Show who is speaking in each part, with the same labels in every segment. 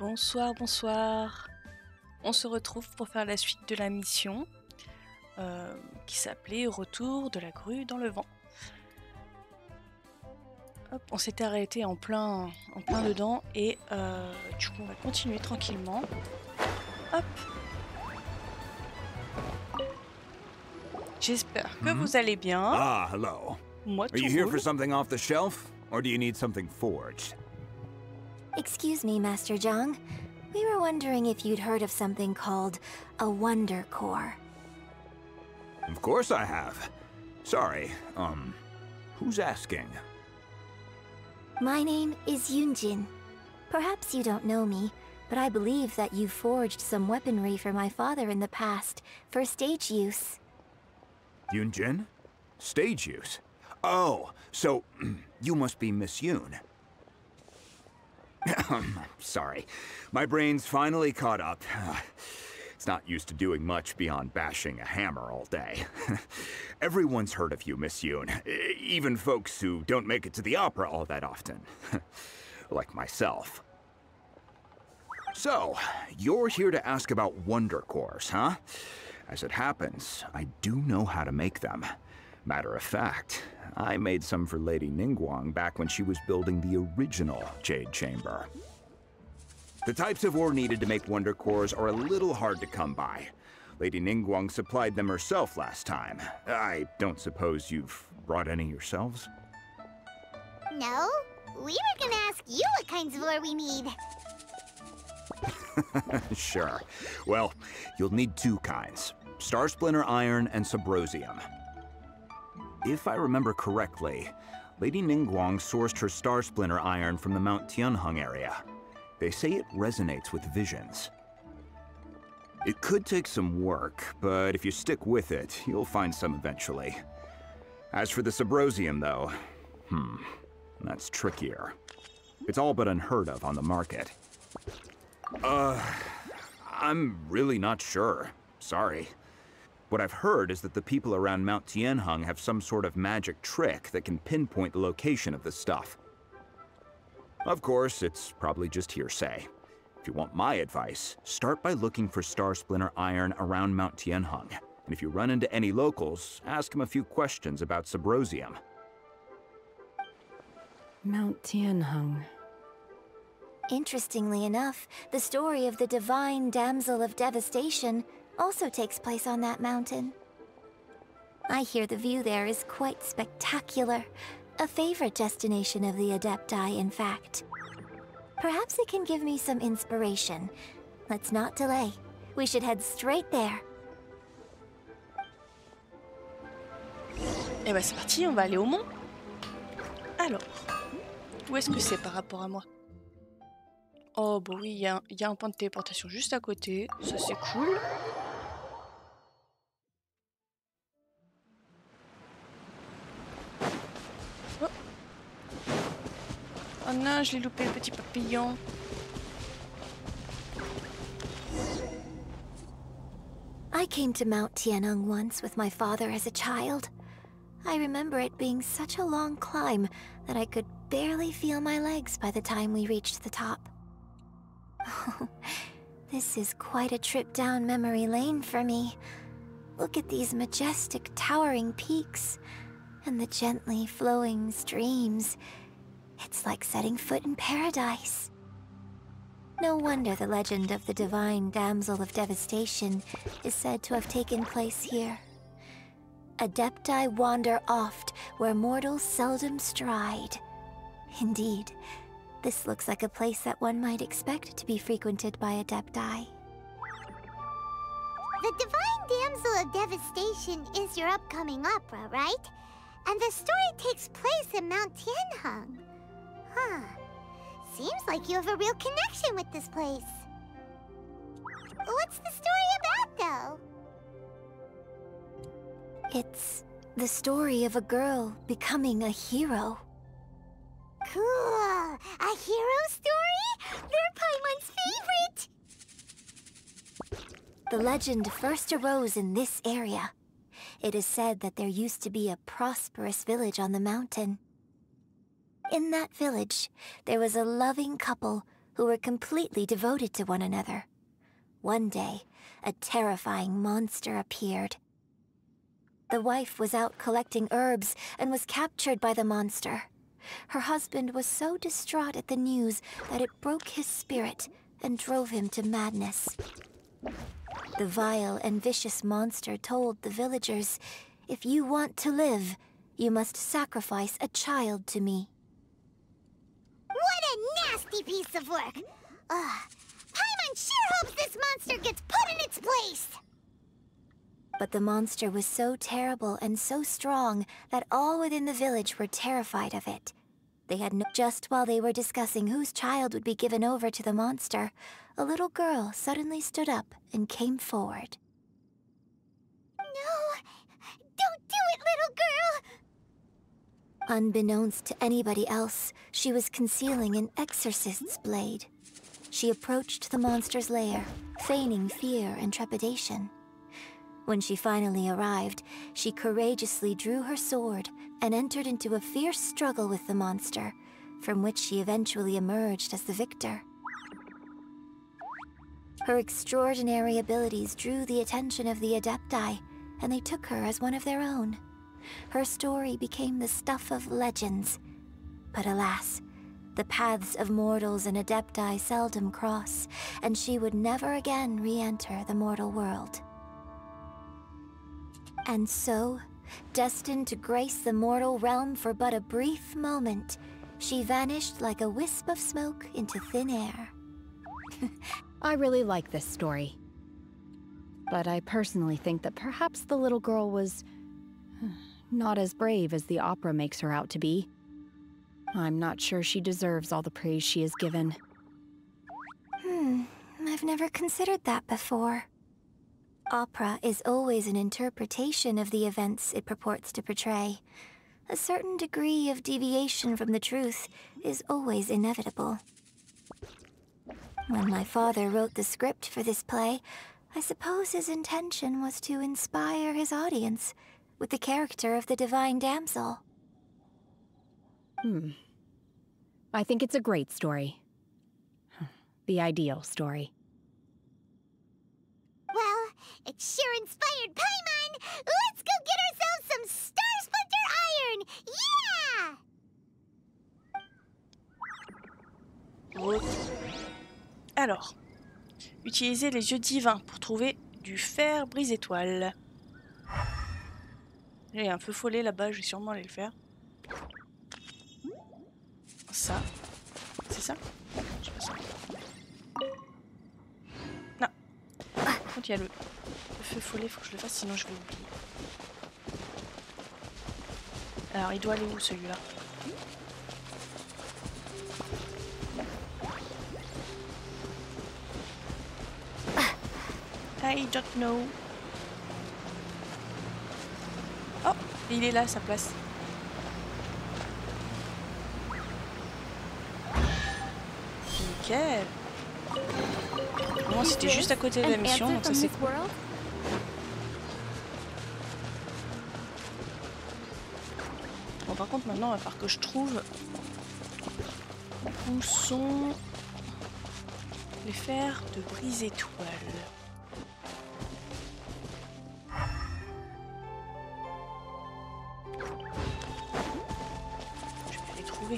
Speaker 1: Bonsoir, bonsoir. On se retrouve pour faire la suite de la mission qui s'appelait Retour de la grue dans le vent. Hop, on s'était arrêté en plein dedans et du coup on va continuer tranquillement. Hop. J'espère que vous allez bien.
Speaker 2: Ah, hello.
Speaker 1: Moi
Speaker 2: Are
Speaker 1: tout
Speaker 2: you here for
Speaker 1: roule.
Speaker 2: something off the shelf, or do you need something forged?
Speaker 3: Excuse me, Master Zhang. We were wondering if you'd heard of something called a Wonder Core.
Speaker 2: Of course I have. Sorry, who's asking?
Speaker 3: My name is Yunjin. Perhaps you don't know me, but I believe that you forged some weaponry for my father in the past, for stage use.
Speaker 2: Yunjin? Stage use? Oh, so you must be Miss Yoon. Sorry. My brain's finally caught up. It's not used to doing much beyond bashing a hammer all day. Everyone's heard of you, Miss Yoon. Even folks who don't make it to the opera all that often. Like myself. So, you're here to ask about Wonder Cores, huh? As it happens, I do know how to make them. Matter of fact, I made some for Lady Ningguang back when she was building the original Jade Chamber. The types of ore needed to make Wonder Cores are a little hard to come by. Lady Ningguang supplied them herself last time. I don't suppose you've brought any yourselves?
Speaker 4: No, we were gonna ask you what kinds of ore we need.
Speaker 2: Sure. Well, you'll need two kinds. Star Splinter Iron and Subrosium. If I remember correctly, Lady Ningguang sourced her Star Splinter Iron from the Mount Tianheng area. They say it resonates with visions. It could take some work, but if you stick with it, you'll find some eventually. As for the Subrosium, though, that's trickier. It's all but unheard of on the market. I'm really not sure. Sorry. What I've heard is that the people around Mount Tianheng have some sort of magic trick that can pinpoint the location of the stuff. Of course, it's probably just hearsay. If you want my advice, start by looking for Star Splinter Iron around Mount Tianheng. And if you run into any locals, ask them a few questions about Subrosium.
Speaker 5: Mount Tianheng.
Speaker 3: Interestingly enough, the story of the Divine Damsel of Devastation also takes place on that mountain. I hear the view there is quite spectacular. A favorite destination of the Adepti, in fact. Perhaps it can give me some inspiration. Let's not delay. We should head straight there.
Speaker 1: Et bah c'est parti, on va aller au mont. Alors, où est-ce que c'est par rapport à moi? Oh bah oui, il y a un point de téléportation juste à côté, ça c'est cool. Oh, oh non, je l'ai loupé le petit papillon.
Speaker 3: I came to Mount Tianheng once with my father as a child. I remember it being such a long climb that I could barely feel my legs by the time we reached the top. This is quite a trip down memory lane for me. Look at these majestic towering peaks and the gently flowing streams. It's like setting foot in paradise. No wonder the legend of the Divine Damsel of Devastation is said to have taken place here. Adepti wander oft where mortals seldom stride. Indeed, this looks like a place that one might expect to be frequented by Adepti.
Speaker 4: The Divine Damsel of Devastation is your upcoming opera, right? And the story takes place in Mount Tianheng. Huh. Seems like you have a real connection with this place. What's the story about, though?
Speaker 3: It's the story of a girl becoming a hero.
Speaker 4: Cool! A hero story? They're Paimon's favorite!
Speaker 3: The legend first arose in this area. It is said that there used to be a prosperous village on the mountain. In that village, there was a loving couple who were completely devoted to one another. One day, a terrifying monster appeared. The wife was out collecting herbs and was captured by the monster. Her husband was so distraught at the news that it broke his spirit and drove him to madness. The vile and vicious monster told the villagers, "If you want to live, you must sacrifice a child to me."
Speaker 4: What a nasty piece of work! Paimon sure hopes this monster gets put in its place!
Speaker 3: But the monster was so terrible and so strong that all within the village were terrified of it. They had just while they were discussing whose child would be given over to the monster, a little girl suddenly stood up and came forward.
Speaker 4: No! Don't do it, little girl!
Speaker 3: Unbeknownst to anybody else, she was concealing an exorcist's blade. She approached the monster's lair, feigning fear and trepidation. When she finally arrived, she courageously drew her sword and entered into a fierce struggle with the monster, from which she eventually emerged as the victor. Her extraordinary abilities drew the attention of the Adepti, and they took her as one of their own. Her story became the stuff of legends. But alas, the paths of mortals and Adepti seldom cross, and she would never again re-enter the mortal world. And so, destined to grace the mortal realm for but a brief moment, she vanished like a wisp of smoke into thin air.
Speaker 5: I really like this story. But I personally think that perhaps the little girl was not as brave as the opera makes her out to be. I'm not sure she deserves all the praise she is given.
Speaker 3: I've never considered that before. Opera is always an interpretation of the events it purports to portray. A certain degree of deviation from the truth is always inevitable. When my father wrote the script for this play, I suppose his intention was to inspire his audience with the character of the divine damsel.
Speaker 5: I think it's a great story. The ideal story.
Speaker 4: Well, it sure inspired Paimon! Let's go get ourselves some Star Splinter Iron! Yeah!
Speaker 1: Alors, utilisez les yeux divins pour trouver du fer brise-étoile. Il y a un feu follet là-bas, je vais sûrement aller le faire. Ça. C'est ça? Je sais pas ça. Non. Par contre, il y a le feu follet, faut que je le fasse, sinon je vais oublier. Alors, il doit aller où celui-là? I don't know. Oh, il est là, sa place. Nickel. Bon, c'était juste à côté de la mission, donc ça c'est cool. Bon, par contre, maintenant, il va falloir que je trouve où sont les fers de brise-étoile. Je vais les trouver.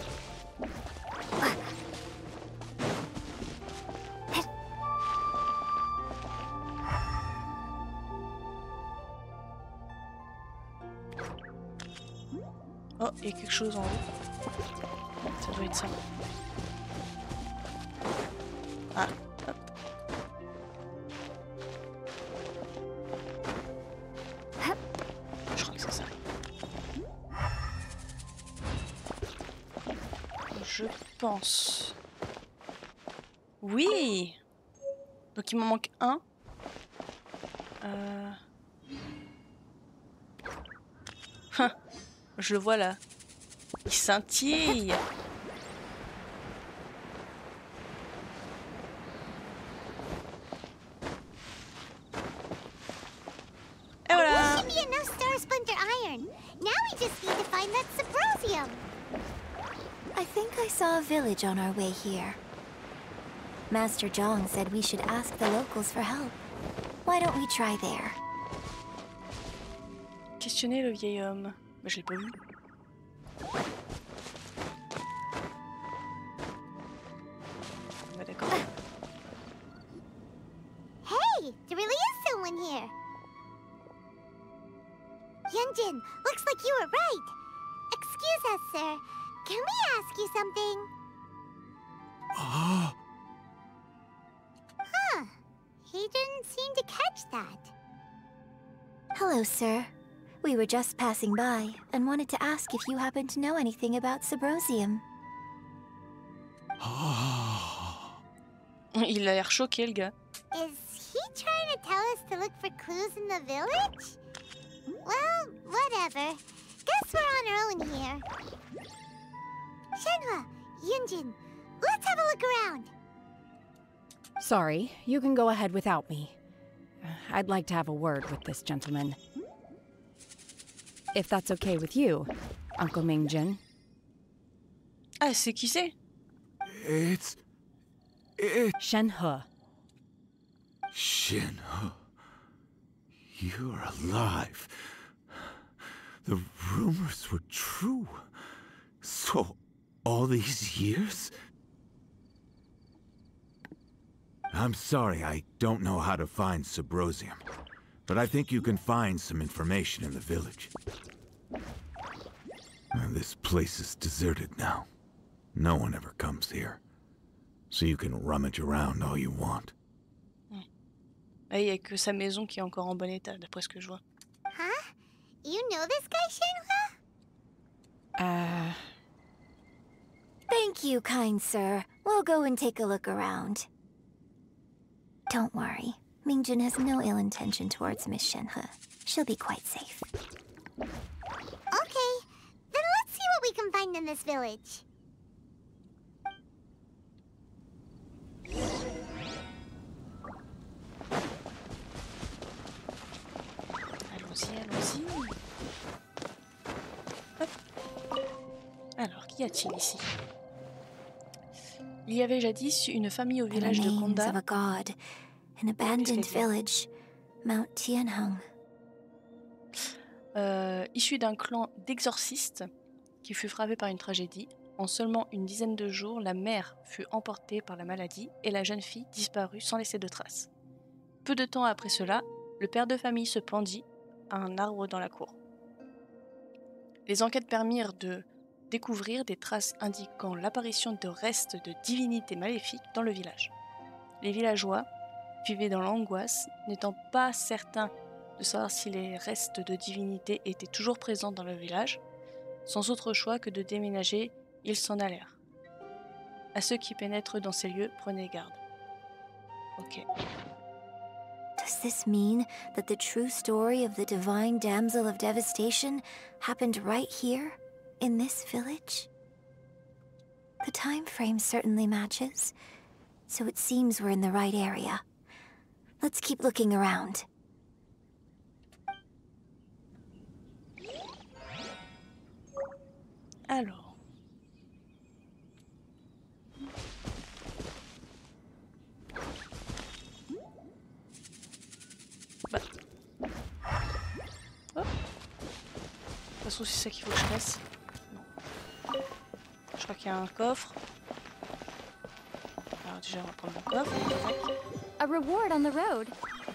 Speaker 1: Oh, il y a quelque chose en haut. Ça doit être ça. Ah, hop. Je crois que c'est ça. Je pense. Oui! Donc il m'en manque un. Je le vois là. Il scintille. Et voilà.
Speaker 4: There should be enough Star Splinter Iron. Now we just need to find that Sabrosium.
Speaker 3: I think I saw a village on our way here. Master Zhang said we should ask the locals for help. Why don't we try there?
Speaker 1: Questionner le vieil homme. Mais je l'ai pas vu. Bah d'accord.
Speaker 4: Hey, there really is someone here. Yunjin, looks like you were right. Excuse us, sir. Can we ask you something? Huh. He didn't seem to catch that.
Speaker 3: Hello, sir. We were just passing by and wanted to ask if you happen to know anything about Subrosium.
Speaker 1: Il a l'air choqué, le gars.
Speaker 4: Is he trying to tell us to look for clues in the village? Well, whatever. Guess we're on our own here. Shenhua, Yunjin, let's have a look around.
Speaker 5: Sorry, you can go ahead without me. I'd like to have a word with this gentleman. If that's okay with you, Uncle Mingjin.
Speaker 1: Ah, c'est qui c'est?
Speaker 6: It's
Speaker 5: Shenhe.
Speaker 6: Shenhe. You're alive. The rumors were true. So, all these years? I'm sorry, I don't know how to find Subrosium, but I think you can find some information in the village. And this place is deserted now. No one ever comes here, so you can rummage around all you want.
Speaker 1: Ah, il n'y a que sa maison qui est encore en bon état, d'après ce que je vois.
Speaker 4: Huh? You know this guy, Shenhua?
Speaker 3: Thank you, kind sir. We'll go and take a look around. Don't worry. Mingjun has no ill intention towards Miss Shenhe. She'll be quite safe.
Speaker 4: Okay, then let's see what we can find in this village.
Speaker 1: Allons-y, allons-y. Hop. Alors, qu'y a-t-il ici? Il y avait jadis une famille au
Speaker 3: The
Speaker 1: village de
Speaker 3: remains
Speaker 1: Konda.
Speaker 3: of a god. An abandoned village. Mount Tianheng.
Speaker 1: Issu d'un clan d'exorcistes qui fut frappé par une tragédie. En seulement une dizaine de jours, la mère fut emportée par la maladie et la jeune fille disparut sans laisser de traces. Peu de temps après cela, le père de famille se pendit à un arbre dans la cour. Les enquêtes permirent de découvrir des traces indiquant l'apparition de restes de divinités maléfiques dans le village. Les villageois vivaient dans l'angoisse, n'étant pas certains de savoir si les restes de divinités étaient toujours présents dans le village. Sans autre choix que de déménager, ils s'en allèrent. À ceux qui pénètrent dans ces lieux, prenez garde. Ok.
Speaker 3: Does this mean that the true story of the divine damsel of devastation happened right here, in this village? The time frame certainly matches, so it seems we're in the right area. Let's keep looking around.
Speaker 1: Alors. Bah. Hop. De toute façon, c'est ça qu'il faut que je fasse. Non. Je crois qu'il y a un coffre. Alors déjà, on va prendre mon coffre. Tac.
Speaker 7: A reward on the road.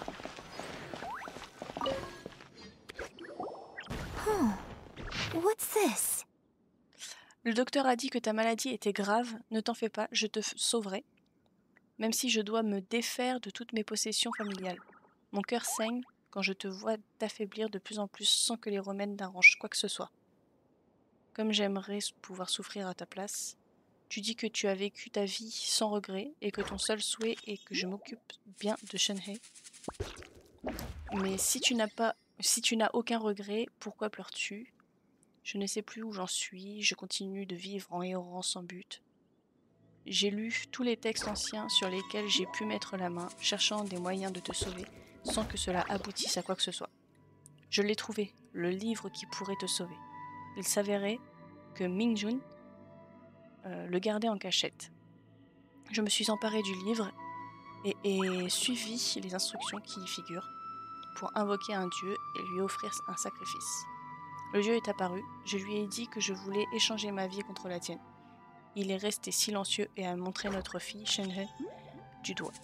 Speaker 3: What's this?
Speaker 1: Le docteur a dit que ta maladie était grave. Ne t'en fais pas, je te sauverai. Même si je dois me défaire de toutes mes possessions familiales. Mon cœur saigne quand je te vois t'affaiblir de plus en plus sans que les remèdes n'arrangent quoi que ce soit. Comme j'aimerais pouvoir souffrir à ta place. Tu dis que tu as vécu ta vie sans regret et que ton seul souhait est que je m'occupe bien de Shenhe. Mais si tu n'as aucun regret, pourquoi pleures-tu? Je ne sais plus où j'en suis, je continue de vivre en errant sans but. J'ai lu tous les textes anciens sur lesquels j'ai pu mettre la main, cherchant des moyens de te sauver, sans que cela aboutisse à quoi que ce soit. Je l'ai trouvé, le livre qui pourrait te sauver. Il s'avérait que Mingjun le gardait en cachette. Je me suis emparée du livre et ai suivi les instructions qui y figurent pour invoquer un dieu et lui offrir un sacrifice. Le dieu est apparu, je lui ai dit que je voulais échanger ma vie contre la tienne. Il est resté silencieux et a montré notre fille, Shenhe, du doigt.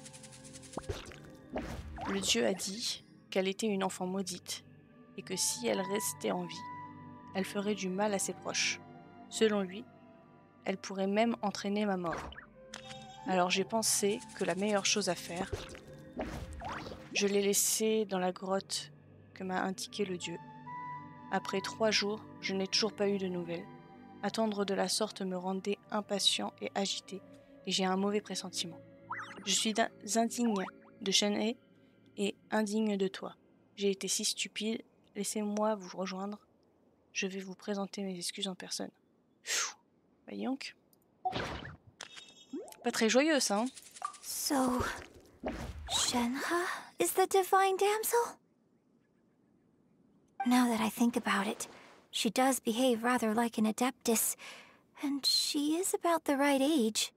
Speaker 1: Le dieu a dit qu'elle était une enfant maudite et que si elle restait en vie, elle ferait du mal à ses proches. Selon lui, elle pourrait même entraîner ma mort. Alors j'ai pensé que la meilleure chose à faire, je l'ai laissée dans la grotte que m'a indiqué le dieu. Après 3 jours, je n'ai toujours pas eu de nouvelles. Attendre de la sorte me rendait impatient et agité, et j'ai un mauvais pressentiment. Je suis indigne de Shenhe et indigne de toi. J'ai été si stupide, laissez-moi vous rejoindre. Je vais vous présenter mes excuses en personne. Voyons donc. Pas très joyeux ça, hein?
Speaker 3: So, Shenhe is the divine damsel? Now that I think about it, she does behave rather like an adeptus, and she is about the right age.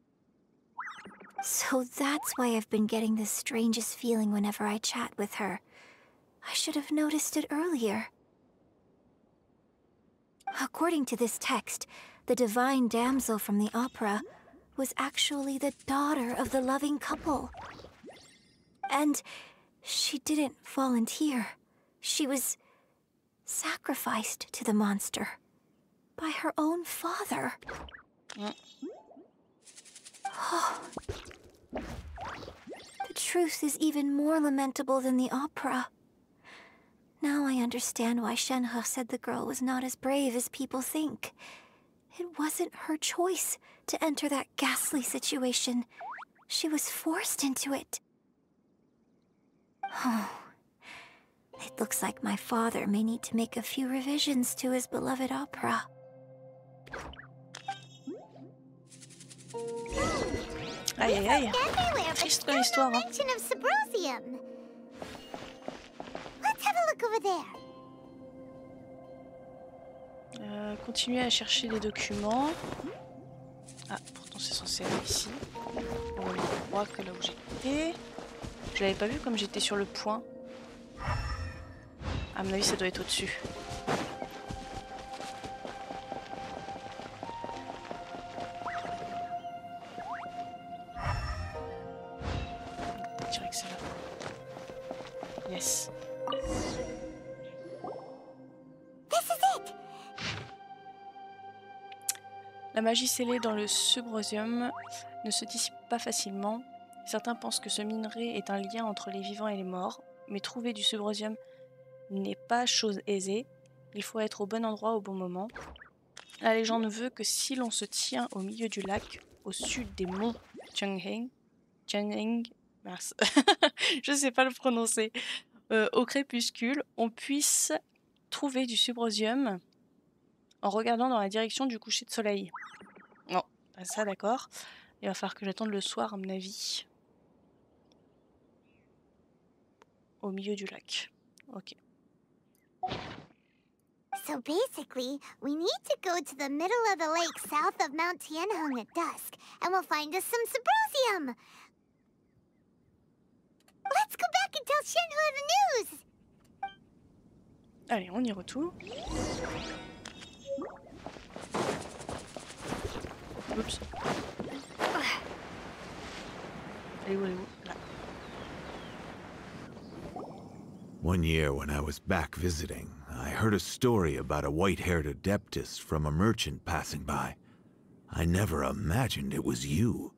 Speaker 3: So that's why I've been getting the strangest feeling whenever I chat with her. I should have noticed it earlier. According to this text, the divine damsel from the opera was actually the daughter of the loving couple. And she didn't volunteer. She was sacrificed to the monster by her own father. Oh. The truth is even more lamentable than the opera. Now I understand why Shenhe said the girl was not as brave as people think. It wasn't her choice to enter that ghastly situation. She was forced into it. Oh. It looks like my father may need to make a few revisions to his beloved opera.
Speaker 1: Aïe aïe aïe. Triste comme histoire, hein.
Speaker 4: Mention of Subrosium. Let's have a look over there.
Speaker 1: Continuer à chercher des documents. Ah, pourtant c'est censé aller ici. Au même endroit que là où j'étais. Je l'avais pas vu comme j'étais sur le point. À mon avis, ça doit être au-dessus. Je dirais que c'est là. Yes.
Speaker 4: This is it.
Speaker 1: La magie scellée dans le subrosium ne se dissipe pas facilement. Certains pensent que ce minerai est un lien entre les vivants et les morts, mais trouver du subrosium n'est pas chose aisée. Il faut être au bon endroit au bon moment. La légende veut que si l'on se tient au milieu du lac, au sud des monts Changheng, mince, je sais pas le prononcer, au crépuscule, on puisse trouver du subrosium en regardant dans la direction du coucher de soleil. Non, pas ça, d'accord. Il va falloir que j'attende le soir, à mon avis. Au milieu du lac. Ok.
Speaker 4: So basically, we need to go to the middle of the lake south of Mount Tianheng at dusk, and we'll find us some Subrosium. Let's go back and tell Shenhe the news.
Speaker 1: Allez, on y retourne. Oups. Elle est où, là.
Speaker 6: One year when I was back visiting, I heard a story about a white-haired adeptus from a merchant passing by. I never imagined it was you.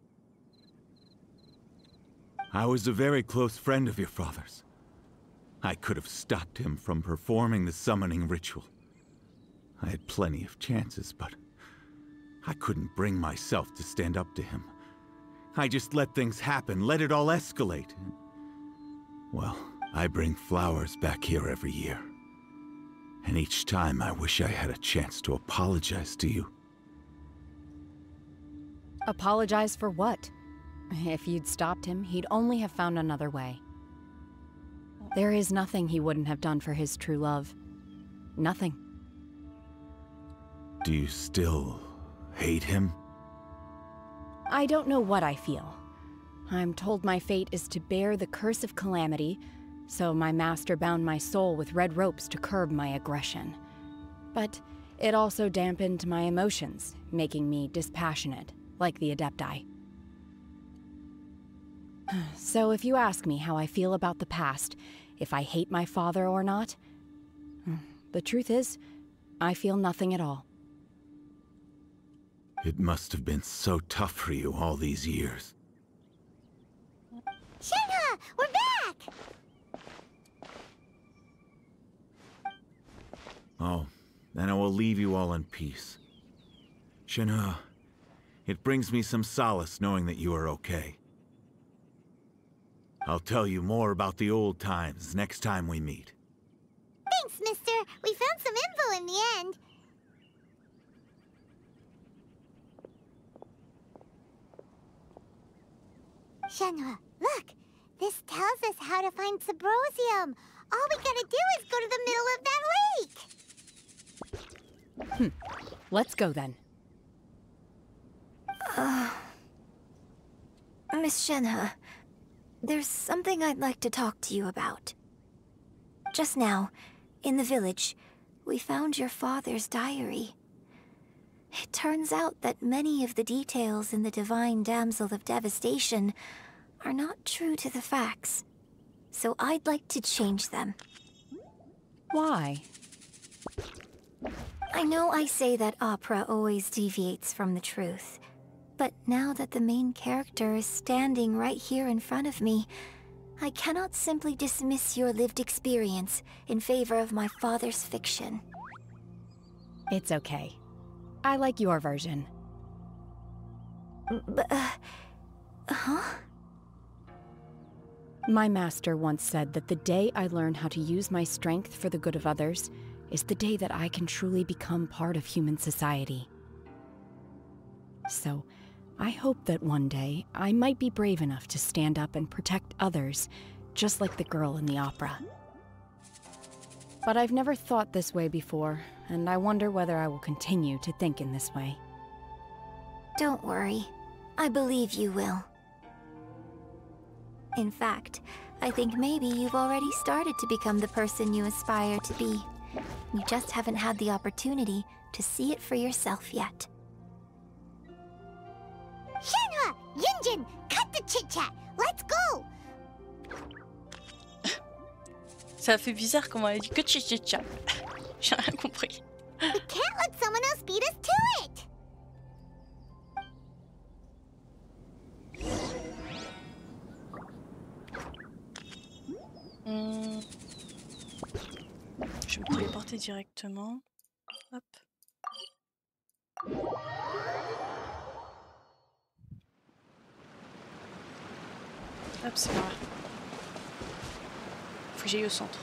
Speaker 6: I was a very close friend of your father's. I could have stopped him from performing the summoning ritual. I had plenty of chances, but I couldn't bring myself to stand up to him. I just let things happen, let it all escalate. Well, I bring flowers back here every year. And each time I wish I had a chance to apologize to you.
Speaker 5: Apologize for what? If you'd stopped him, he'd only have found another way. There is nothing he wouldn't have done for his true love. Nothing.
Speaker 6: Do you still hate him?
Speaker 5: I don't know what I feel. I'm told my fate is to bear the curse of calamity, so my master bound my soul with red ropes to curb my aggression. But it also dampened my emotions, making me dispassionate, like the Adepti. So if you ask me how I feel about the past, if I hate my father or not, the truth is, I feel nothing at all.
Speaker 6: It must have been so tough for you all these years.
Speaker 4: Shenhe, we're back!
Speaker 6: Oh, then I will leave you all in peace. Shenhe, it brings me some solace knowing that you are okay. I'll tell you more about the old times next time we meet.
Speaker 4: Thanks, mister. We found some info in the end. Shenhe, look! This tells us how to find Subrosium. All we gotta do is go to the middle of that lake.
Speaker 5: Let's go then.
Speaker 3: Miss Shenhe, there's something I'd like to talk to you about. Just now, in the village, we found your father's diary. It turns out that many of the details in the Divine Damsel of Devastation are not true to the facts, so I'd like to change them.
Speaker 5: Why?
Speaker 3: I know I say that opera always deviates from the truth, but now that the main character is standing right here in front of me, I cannot simply dismiss your lived experience in favor of my father's fiction.
Speaker 5: It's okay. I like your version.
Speaker 3: But, huh?
Speaker 5: My master once said that the day I learn how to use my strength for the good of others is the day that I can truly become part of human society. So, I hope that one day I might be brave enough to stand up and protect others, just like the girl in the opera. But I've never thought this way before, and I wonder whether I will continue to think in this way.
Speaker 3: Don't worry. I believe you will. In fact, I think maybe you've already started to become the person you aspire to be. You just haven't had the opportunity to see it for yourself yet.
Speaker 4: Shenhe! Yunjin! Cut the chit-chat! Let's go!
Speaker 1: Ça fait bizarre comment elle a dit que tcha. J'ai rien compris.
Speaker 4: We can't let someone else beat us to it!
Speaker 1: Je vais me téléporter directement. Hop. Hop, c'est par là. Faut que j'aille au centre.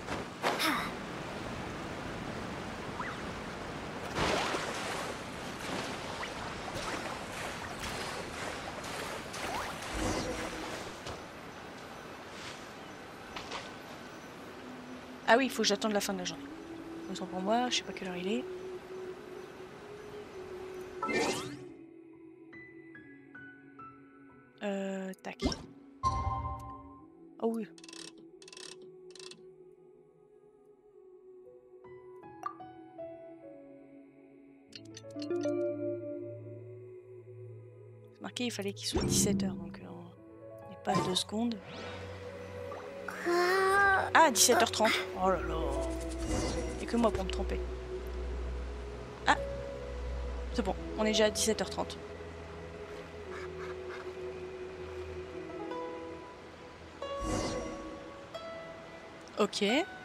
Speaker 1: Ah oui, il faut que j'attende la fin de la journée. Autant pour moi, je sais pas quelle heure il est. Tac. Oh oui. C'est marqué, il fallait qu'il soit 17 h, donc on n'est pas à 2 secondes. Ah, 17 h 30. Oh là là. Il n'y a que moi pour me tromper. Ah, c'est bon, on est déjà à 17 h 30. Ok.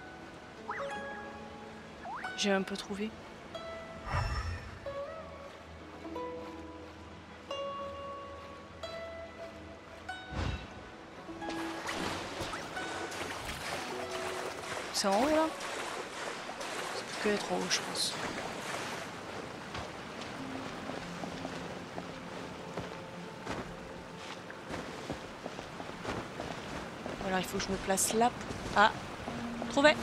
Speaker 1: J'ai un peu trouvé. C'est en haut là? Ça peut que être en haut, je pense. Alors il faut que je me place là. Ah, trouvé.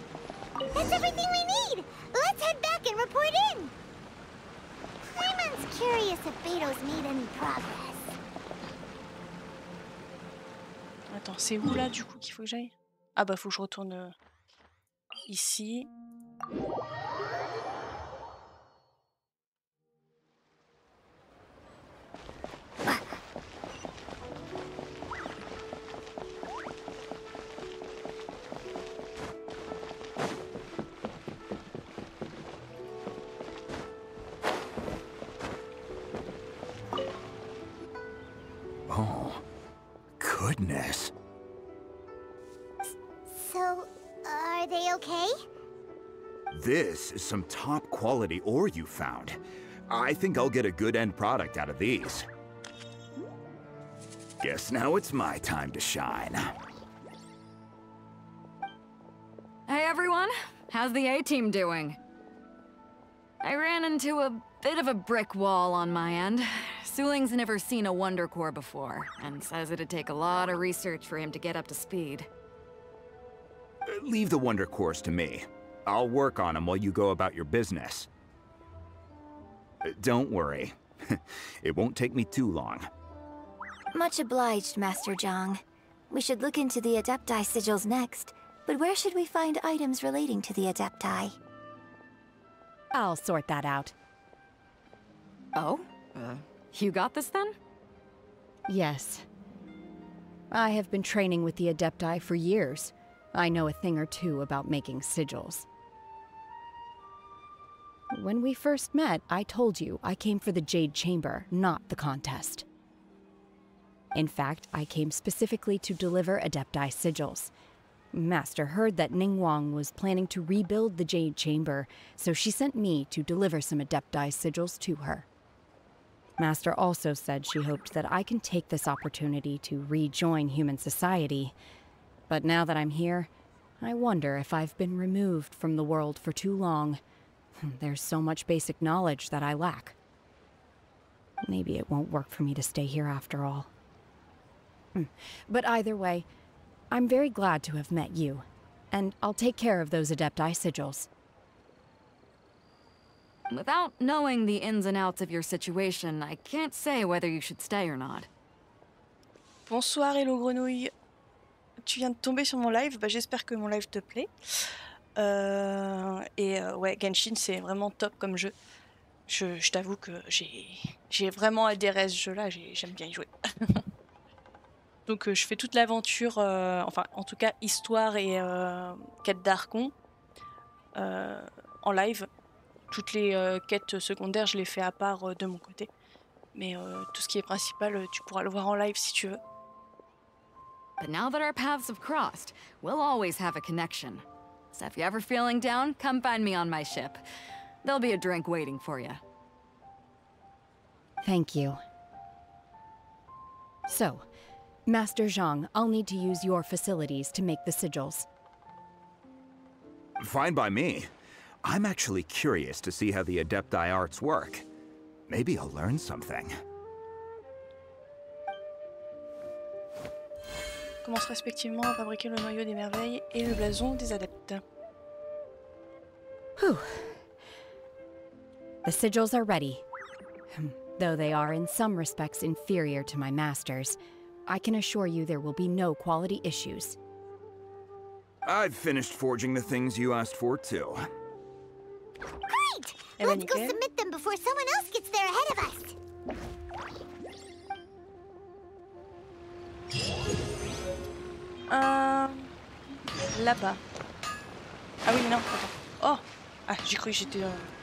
Speaker 4: That's everything we need! Let's head back and report in! Paimon's curious if Beto's made any progress.
Speaker 1: Attends, c'est où là du coup qu'il faut que j'aille? Ah bah faut que je retourne ici.
Speaker 2: Oh, goodness.
Speaker 4: So, are they okay?
Speaker 2: This is some top quality ore you found. I think I'll get a good end product out of these. Guess now it's my time to shine.
Speaker 8: Hey everyone, how's the A-team doing? I ran into a bit of a brick wall on my end. Suling's never seen a Wonder Core before, and says it'd take a lot of research for him to get up to speed.
Speaker 2: Leave the Wonder Cores to me. I'll work on them while you go about your business. Don't worry. It won't take me too long.
Speaker 3: Much obliged, Master Zhang. We should look into the Adepti sigils next, but where should we find items relating to the Adepti?
Speaker 5: I'll sort that out.
Speaker 8: Oh? You got this then?
Speaker 5: Yes. I have been training with the Adepti for years. I know a thing or two about making sigils. When we first met, I told you I came for the Jade Chamber, not the contest. In fact, I came specifically to deliver Adepti sigils. Master heard that Ningguang was planning to rebuild the Jade Chamber, so she sent me to deliver some Adepti sigils to her. Master also said she hoped that I can take this opportunity to rejoin human society. But now that I'm here, I wonder if I've been removed from the world for too long. There's so much basic knowledge that I lack. Maybe it won't work for me to stay here after all. But either way, I'm very glad to have met you, and I'll take care of those Adepti sigils.
Speaker 8: Without knowing the ins and outs of your situation, I can't say whether you should stay or not.
Speaker 1: Bonsoir Hello Grenouille. Tu viens de tomber sur mon live, bah, j'espère que mon live te plaît. Ouais, Genshin c'est vraiment top comme jeu. Je t'avoue que j'ai vraiment adhéré à ce jeu-là, j'aime bien y jouer. Donc je fais toute l'aventure, enfin en tout cas histoire et quête d'Archon en live. Toutes les quêtes secondaires je les fais à part de mon côté. Mais tout ce qui est principal tu pourras le voir en live si tu veux.
Speaker 8: But now that our paths have crossed, we'll always have a connection. So if you're ever feeling down, come find me on my ship. There'll be a drink waiting for you.
Speaker 5: Thank you. So, Master Zhang, I'll need to use your facilities to make the sigils.
Speaker 2: Fine by me. I'm actually curious to see how the Adepti arts work. Maybe I'll learn something.
Speaker 1: Commence respectivement à fabriquer le noyau des merveilles et le blason des adeptes.
Speaker 5: Whew. The sigils are ready. Though they are in some respects inferior to my master's, I can assure you there will be no quality issues.
Speaker 2: I've finished forging the things you asked for, too.
Speaker 4: Great!
Speaker 1: Eh ben,
Speaker 4: Let's go
Speaker 1: nickel.
Speaker 4: submit them before someone else gets there ahead of us.
Speaker 1: Là-bas. Ah oui, non, attends. Oh! Ah, j'ai cru que j'étais...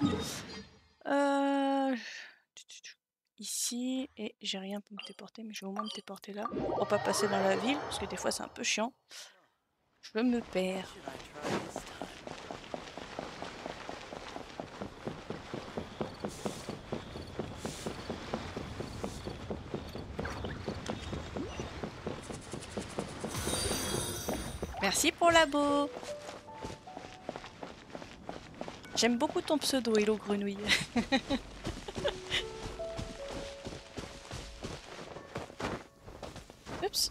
Speaker 1: Ici, et j'ai rien pour me téléporter, mais je vais au moins me téléporter là. Pour pas passer dans la ville, parce que des fois c'est un peu chiant. Je me perds. Merci pour l'abo. J'aime beaucoup ton pseudo, Hello Grenouille. Oups.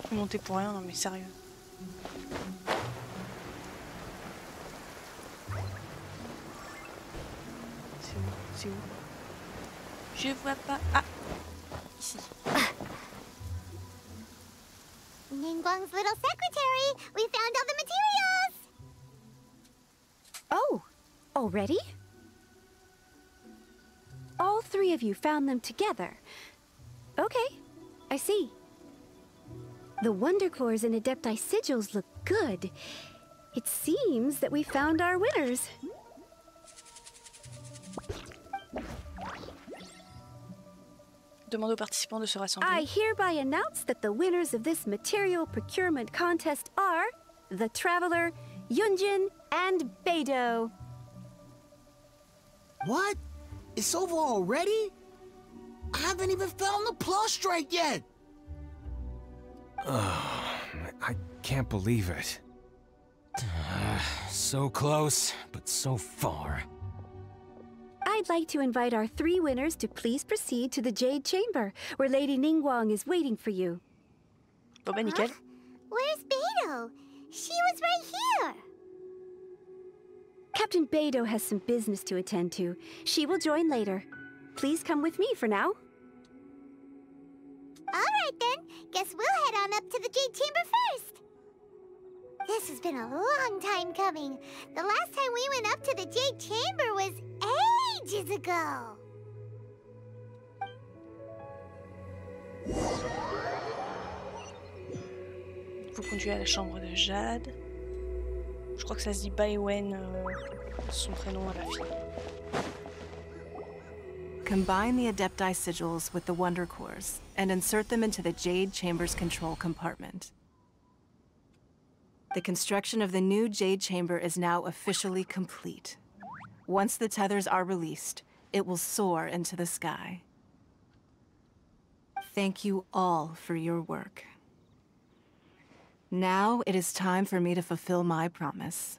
Speaker 1: Monter pour rien, non mais sérieux. C'est où? C'est où? Je vois pas. Ah! Ici.
Speaker 4: Ningguang's little secretary! We found all the materials!
Speaker 7: Oh, already? All three of you found them together. Okay, I see. The Wonder Cores and Adepti sigils look good. It seems that we found our winners.
Speaker 1: Demande aux participants de se rassembler.
Speaker 7: I hereby announce that the winners of this material procurement contest are the Traveler, Yunjin, and Beidou.
Speaker 9: What? It's over already? I haven't even found the Plustrate yet!
Speaker 10: I can't believe it. So close, but so far.
Speaker 7: I'd like to invite our three winners to please proceed to the Jade Chamber, where Lady Ningguang is waiting for you.
Speaker 1: Bon bah nickel.
Speaker 4: Where's Beidou? She was right here!
Speaker 7: Captain Beidou has some business to attend to. She will join later. Please come with me for now.
Speaker 4: Alright then, guess we'll head on up to the Jade Chamber first! This has been a long time coming. The last time we went up to the Jade Chamber was ages ago!
Speaker 1: Vous conduisez à la chambre de Jade. Je crois que ça se dit Baiwen, son prénom à la fille.
Speaker 11: Combine the Adepti sigils with the Wonder Cores and insert them into the Jade Chamber's control compartment. The construction of the new Jade Chamber is now officially complete. Once the tethers are released, it will soar into the sky. Thank you all for your work. Now it is time for me to fulfill my promise.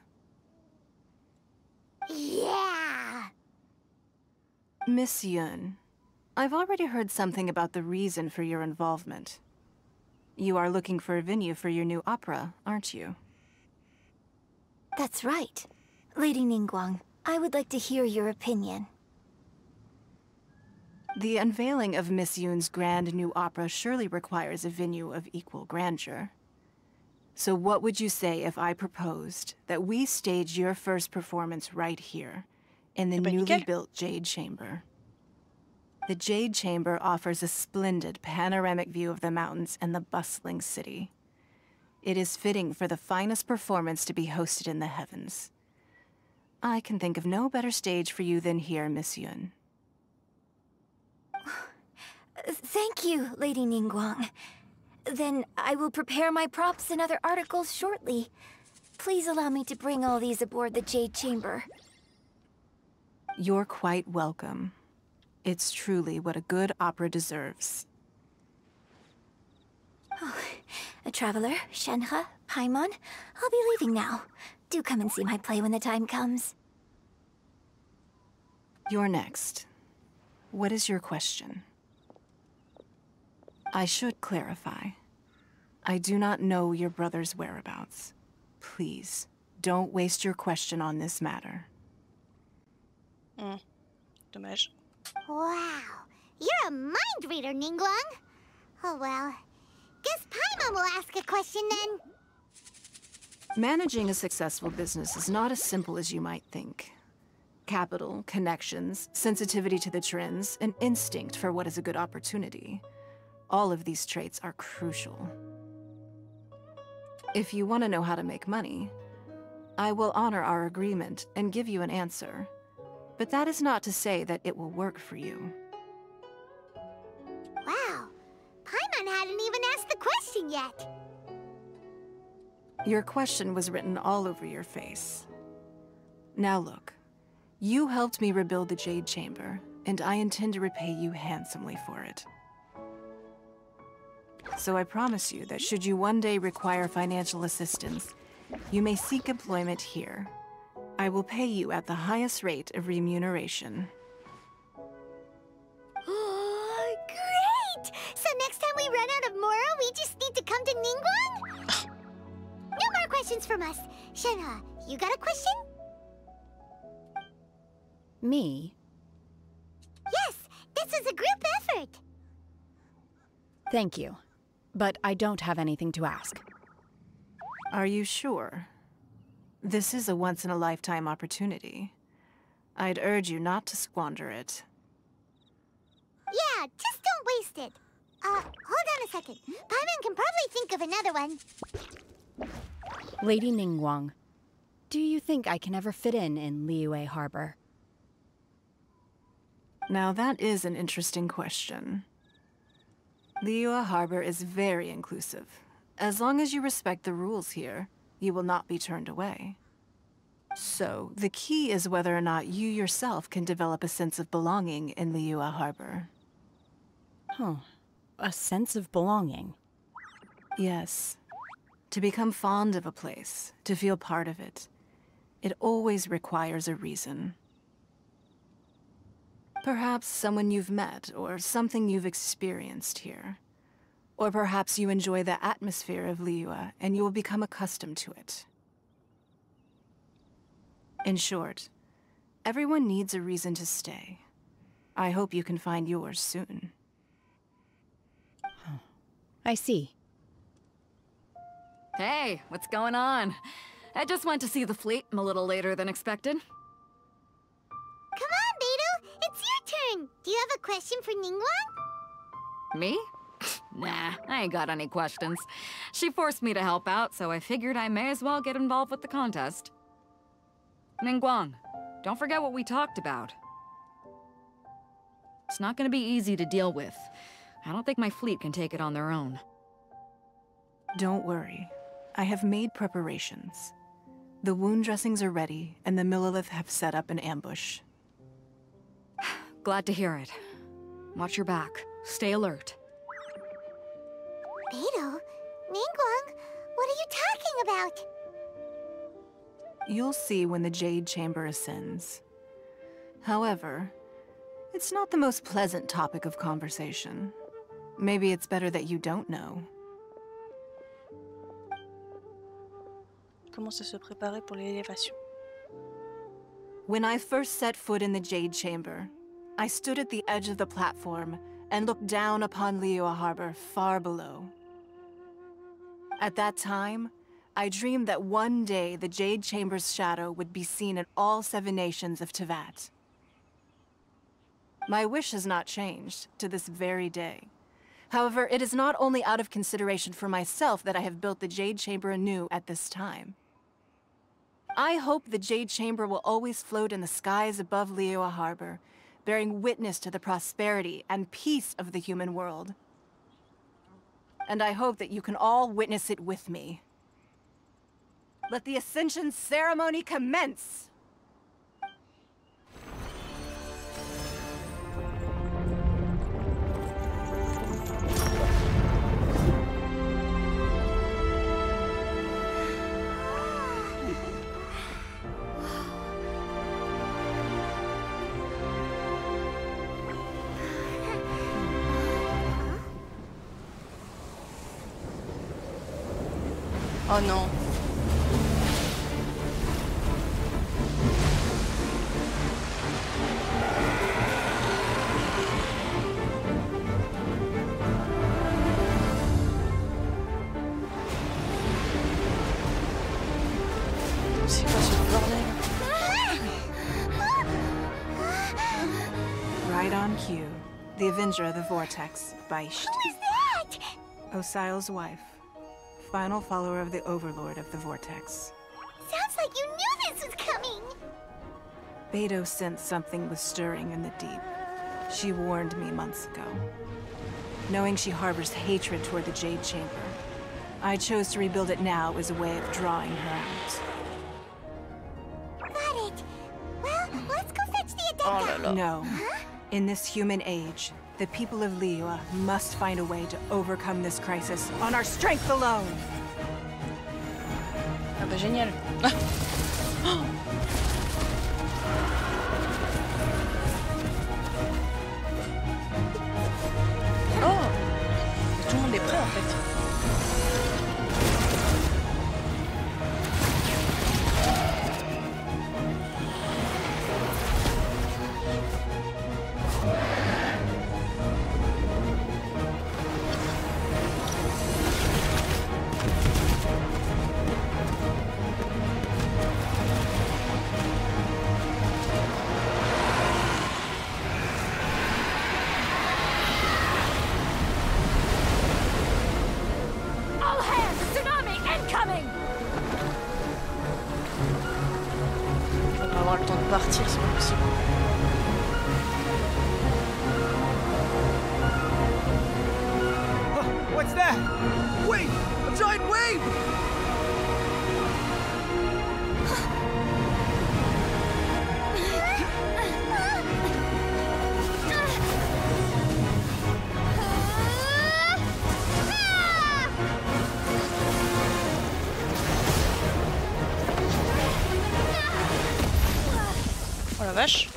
Speaker 4: Yeah!
Speaker 11: Miss Yun, I've already heard something about the reason for your involvement. You are looking for a venue for your new opera, aren't you?
Speaker 3: That's right. Lady Ningguang, I would like to hear your opinion.
Speaker 11: The unveiling of Miss Yun's grand new opera surely requires a venue of equal grandeur. So what would you say if I proposed that we stage your first performance right here, in the newly built Jade Chamber? The Jade Chamber offers a splendid panoramic view of the mountains and the bustling city. It is fitting for the finest performance to be hosted in the heavens. I can think of no better stage for you than here, Miss Yun.
Speaker 3: Thank you, Lady Ningguang. Then I will prepare my props and other articles shortly. Please allow me to bring all these aboard the Jade Chamber.
Speaker 11: You're quite welcome. It's truly what a good opera deserves.
Speaker 3: Oh, a traveler, Shenhe, Paimon, I'll be leaving now. Do come and see my play when the time comes.
Speaker 11: You're next. What is your question? I should clarify. I do not know your brother's whereabouts. Please, don't waste your question on this matter.
Speaker 1: Dommage.
Speaker 4: Wow, you're a mind reader, Ningguang. Oh well, guess Paimon will ask a question then.
Speaker 11: Managing a successful business is not as simple as you might think. Capital, connections, sensitivity to the trends, and instinct for what is a good opportunity. All of these traits are crucial. If you want to know how to make money, I will honor our agreement and give you an answer. But that is not to say that it will work for you.
Speaker 4: Wow, Paimon hadn't even asked the question yet.
Speaker 11: Your question was written all over your face. Now look, you helped me rebuild the Jade Chamber, and I intend to repay you handsomely for it. So I promise you that should you one day require financial assistance, you may seek employment here. I will pay you at the highest rate of remuneration.
Speaker 3: Oh,
Speaker 4: Great! So next time we run out of Moro, we just need to come to Ningguang? No more questions from us. Shenhe, you got a question?
Speaker 5: Me?
Speaker 4: Yes, this is a group effort.
Speaker 5: Thank you. But I don't have anything to ask.
Speaker 11: Are you sure? This is a once-in-a-lifetime opportunity. I'd urge you not to squander it.
Speaker 4: Yeah, just don't waste it. Hold on a second. Paimon can probably think of another one.
Speaker 5: Lady Ningguang, do you think I can ever fit in Liyue Harbor?
Speaker 11: Now that is an interesting question. Liyue Harbor is very inclusive. As long as you respect the rules here, you will not be turned away. So, the key is whether or not you yourself can develop a sense of belonging in Liyue Harbor.
Speaker 5: Huh. A sense of belonging?
Speaker 11: Yes. To become fond of a place, to feel part of it, it always requires a reason. Perhaps someone you've met, or something you've experienced here. Or perhaps you enjoy the atmosphere of Liyue, and you will become accustomed to it. In short, everyone needs a reason to stay. I hope you can find yours soon.
Speaker 5: I see.
Speaker 8: Hey, what's going on? I just went to see the fleet. I'm a little later than expected.
Speaker 4: Come on, Beidou! It's your turn! Do you have a question for Ningguang?
Speaker 8: Me? Nah, I ain't got any questions. She forced me to help out, so I figured I may as well get involved with the contest. Ningguang, don't forget what we talked about. It's not gonna be easy to deal with. I don't think my fleet can take it on their own.
Speaker 11: Don't worry. I have made preparations. The wound dressings are ready, and the Millelith have set up an ambush.
Speaker 8: Glad to hear it. Watch your back. Stay alert.
Speaker 4: Beidou? Ningguang? What are you talking about?
Speaker 11: You'll see when the Jade Chamber ascends. However, it's not the most pleasant topic of conversation. Maybe it's better that you don't know.
Speaker 1: Commence à se préparer pour l'élévation.
Speaker 11: When I first set foot in the Jade Chamber, I stood at the edge of the platform and looked down upon Liyue Harbor far below. At that time, I dreamed that one day the Jade Chamber's shadow would be seen in all 7 nations of Teyvat. My wish has not changed to this very day. However, it is not only out of consideration for myself that I have built the Jade Chamber anew at this time. I hope the Jade Chamber will always float in the skies above Liyue Harbor, bearing witness to the prosperity and peace of the human world. And I hope that you can all witness it with me. Let the Ascension ceremony commence!
Speaker 1: Oh non. C'est quoi ce bordel?
Speaker 11: Right on cue. The Avenger of the Vortex, Beisht.
Speaker 4: Who is that?
Speaker 11: Osial's wife. Final follower of the Overlord of the Vortex.
Speaker 4: Sounds like you knew this was coming!
Speaker 11: Beidou sensed something was stirring in the deep. She warned me months ago. Knowing she harbors hatred toward the Jade Chamber, I chose to rebuild it now as a way of drawing her out.
Speaker 4: Got it. Well, let's go fetch the Adepta.
Speaker 1: Oh là là.
Speaker 11: No. In this human age, the people of Liyue must find a way to overcome this crisis on our strength alone!
Speaker 1: Ah bah génial. Oh.
Speaker 12: that? Wait! A giant wave!
Speaker 1: Oh la vache.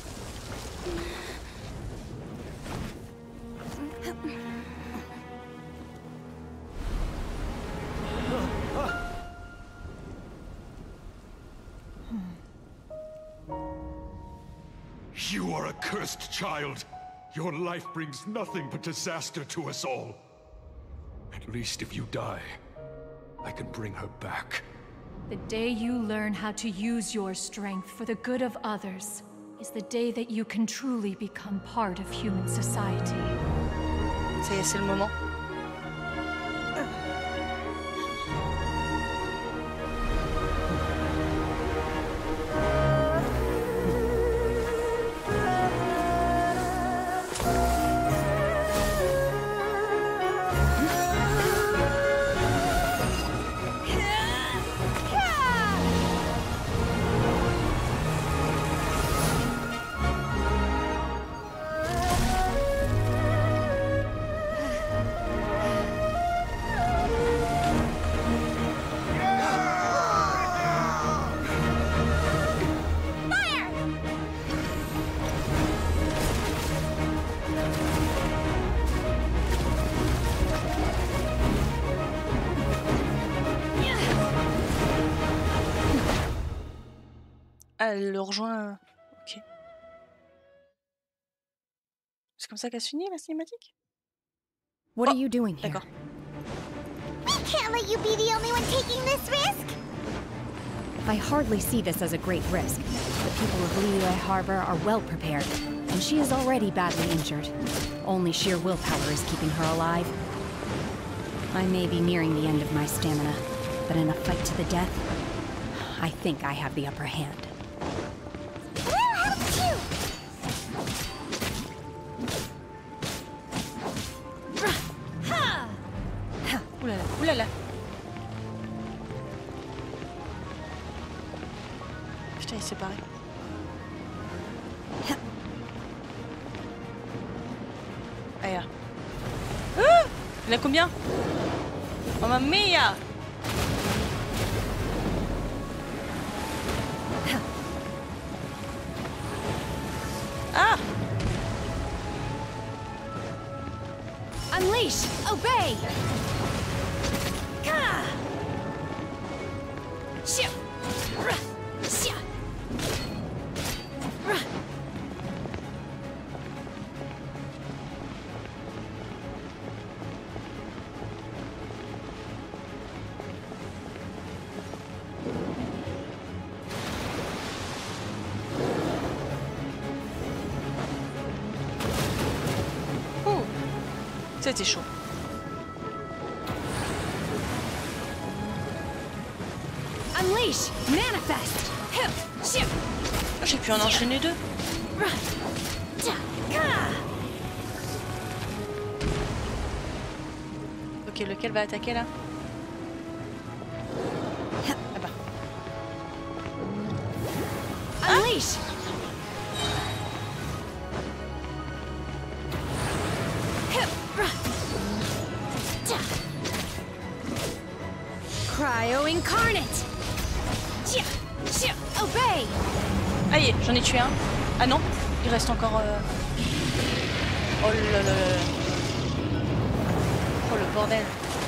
Speaker 13: You are a cursed child. Your life brings nothing but disaster to us all. At least if you die, I can bring her back.
Speaker 14: The day you learn how to use your strength for the good of others is the day that you can truly become part of human society.
Speaker 1: Ça y est, c'est le moment. Ah, elle le rejoint. Ok. C'est comme ça qu'elle se finit la cinématique?
Speaker 5: What are you doing here?
Speaker 1: D'accord.
Speaker 4: We can't let you be the only one taking this risk!
Speaker 5: I hardly see this as a great risk. The people of Liyue Harbor are well prepared, and she is already badly injured. Only sheer willpower is keeping her alive. I may be nearing the end of my stamina, but in a fight to the death, I think I have the upper hand.
Speaker 1: Oulala, oulala. Putain, il est séparé. Aïe. Ah, il a combien? Mamma mia! Ah!
Speaker 5: Unleash! Obey!
Speaker 1: C'était chaud.
Speaker 5: Unleash! Manifest!
Speaker 1: J'ai pu en enchaîner deux. Ok, lequel va attaquer là? Là-bas.
Speaker 5: Unleash! Cryo Incarnate! Obey!
Speaker 1: Ah y est, j'en ai tué un. Ah non, il reste encore... Oh là là là. Oh le bordel.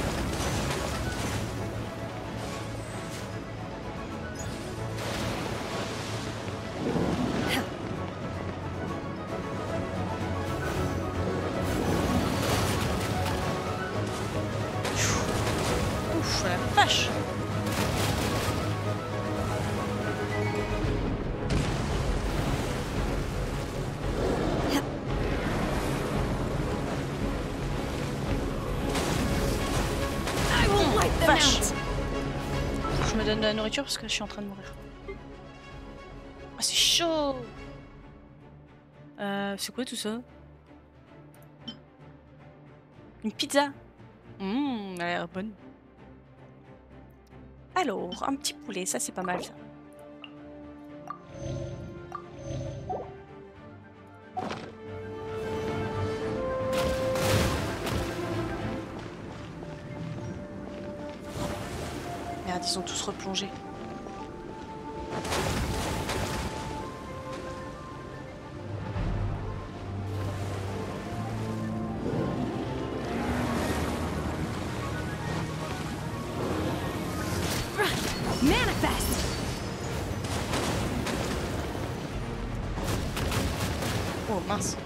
Speaker 1: Ouf, la vache. Vache. Je me donne de la nourriture parce que je suis en train de mourir. Ah, c'est chaud. C'est quoi tout ça? Une pizza. Elle a l'air bonne. Alors, un petit poulet, ça c'est pas mal ça. Merde, ils sont tous replongés.
Speaker 7: Manifest!
Speaker 1: Oh mince.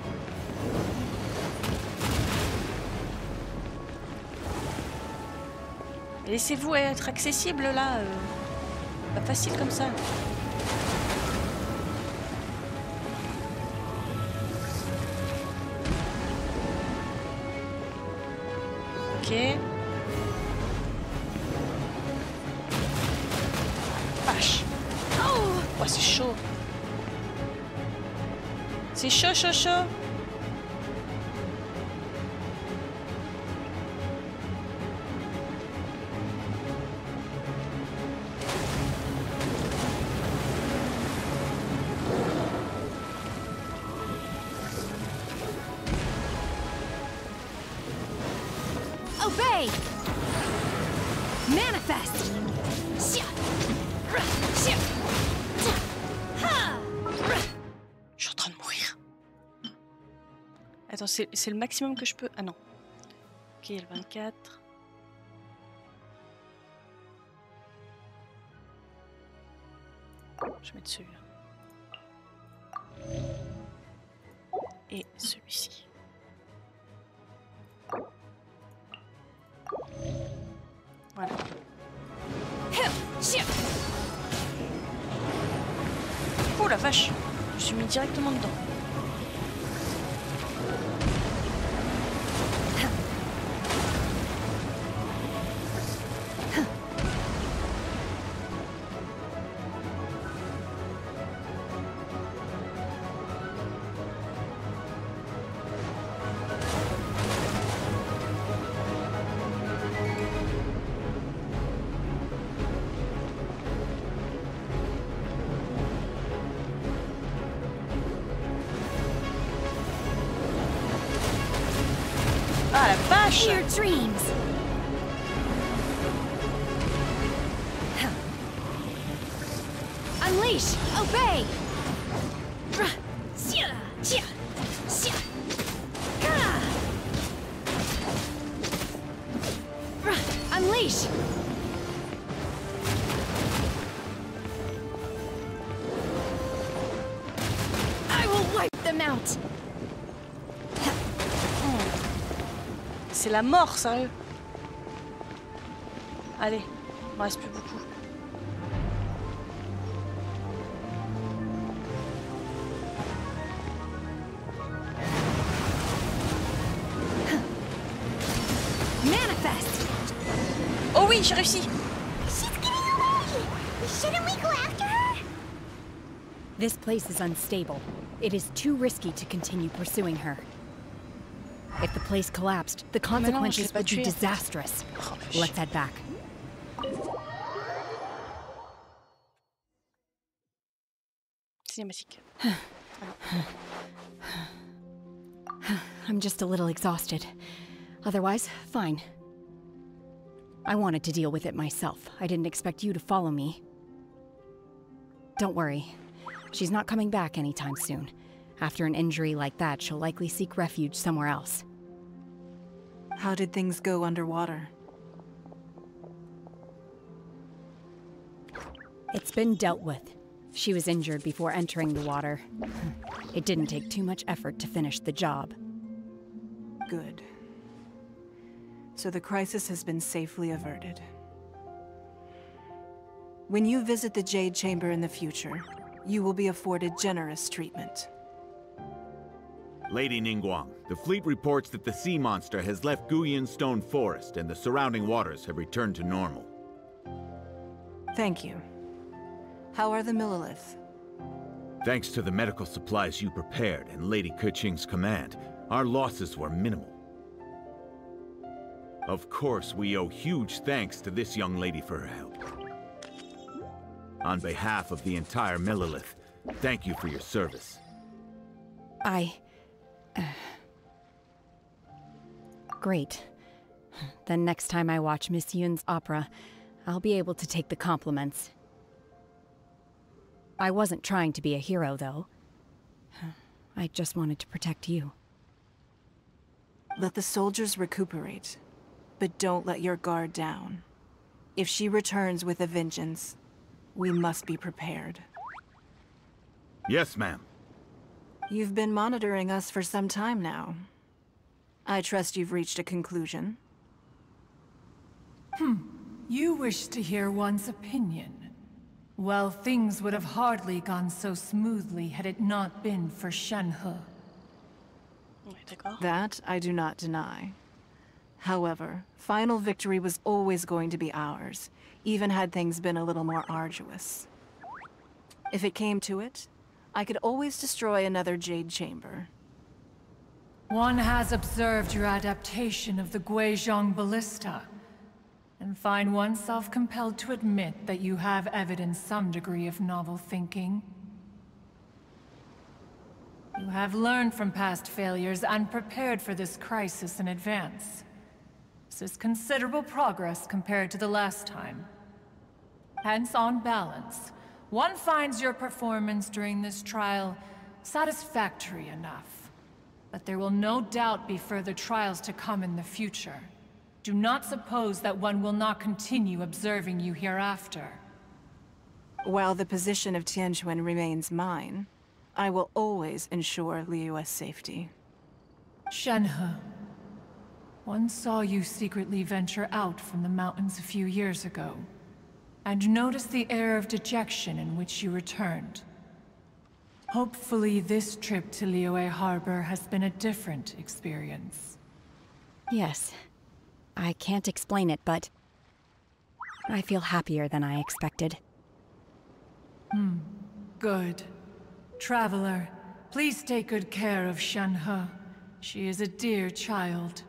Speaker 1: Laissez-vous être accessible là. Pas facile comme ça. Ok. Vache. Oh, c'est chaud. C'est chaud, chaud, chaud.
Speaker 7: Obey! Manifest!
Speaker 1: Je suis en train de mourir. Attends, c'est le maximum que je peux... Ah non. Ok, le 24. Je vais mettre celui-là. Et celui-ci. Voilà. Oh la vache! Je suis mis directement dedans. Ah la vache!
Speaker 7: Your dreams. Unleash! Obey! Unleash! I will wipe them out!
Speaker 1: C'est la mort, sérieux. Allez, il me reste plus beaucoup.
Speaker 7: Manifest!
Speaker 1: Oh oui, j'ai réussi.
Speaker 4: She's getting away! Shouldn't we go after her?
Speaker 5: This place is unstable. It is too risky to continue pursuing her. If the place collapsed, the consequences would be disastrous. Let's head back.
Speaker 1: Cinématique.
Speaker 5: I'm just a little exhausted. Otherwise, fine. I wanted to deal with it myself. I didn't expect you to follow me. Don't worry. She's not coming back anytime soon. After an injury like that, she'll likely seek refuge somewhere else.
Speaker 11: How did things go underwater?
Speaker 5: It's been dealt with. She was injured before entering the water. It didn't take too much effort to finish the job.
Speaker 11: Good. So the crisis has been safely averted. When you visit the Jade Chamber in the future, you will be afforded generous treatment.
Speaker 6: Lady Ningguang, the fleet reports that the sea monster has left Guyan Stone Forest and the surrounding waters have returned to normal.
Speaker 11: Thank you. How are the Millelith?
Speaker 6: Thanks to the medical supplies you prepared and Lady Keqing's command, our losses were minimal. Of course, we owe huge thanks to this young lady for her help. On behalf of the entire Millelith, thank you for your service.
Speaker 5: Great. Then next time I watch Miss Yoon's opera, I'll be able to take the compliments. I wasn't trying to be a hero, though. I just wanted to protect you.
Speaker 11: Let the soldiers recuperate, but don't let your guard down. If she returns with a vengeance, we must be prepared.
Speaker 6: Yes, ma'am.
Speaker 11: You've been monitoring us for some time now. I trust you've reached a conclusion.
Speaker 14: You wish to hear one's opinion. Well, things would have hardly gone so smoothly had it not been for Shenhe.
Speaker 11: That I do not deny. However, final victory was always going to be ours, even had things been a little more arduous. If it came to it, I could always destroy another Jade Chamber.
Speaker 14: One has observed your adaptation of the Guizhong Ballista, and find oneself compelled to admit that you have evidenced some degree of novel thinking. You have learned from past failures and prepared for this crisis in advance. This is considerable progress compared to the last time. Hence, on balance, one finds your performance during this trial satisfactory enough. But there will no doubt be further trials to come in the future. Do not suppose that one will not continue observing you hereafter.
Speaker 11: While the position of Tianquan remains mine, I will always ensure Liyue's safety.
Speaker 14: Shenhe, one saw you secretly venture out from the mountains a few years ago, and noticed the air of dejection in which you returned. Hopefully this trip to Liyue Harbor has been a different experience.
Speaker 5: Yes. I can't explain it, but I feel happier than I expected.
Speaker 14: Good. Traveler, please take good care of Shenhe. She is a dear child.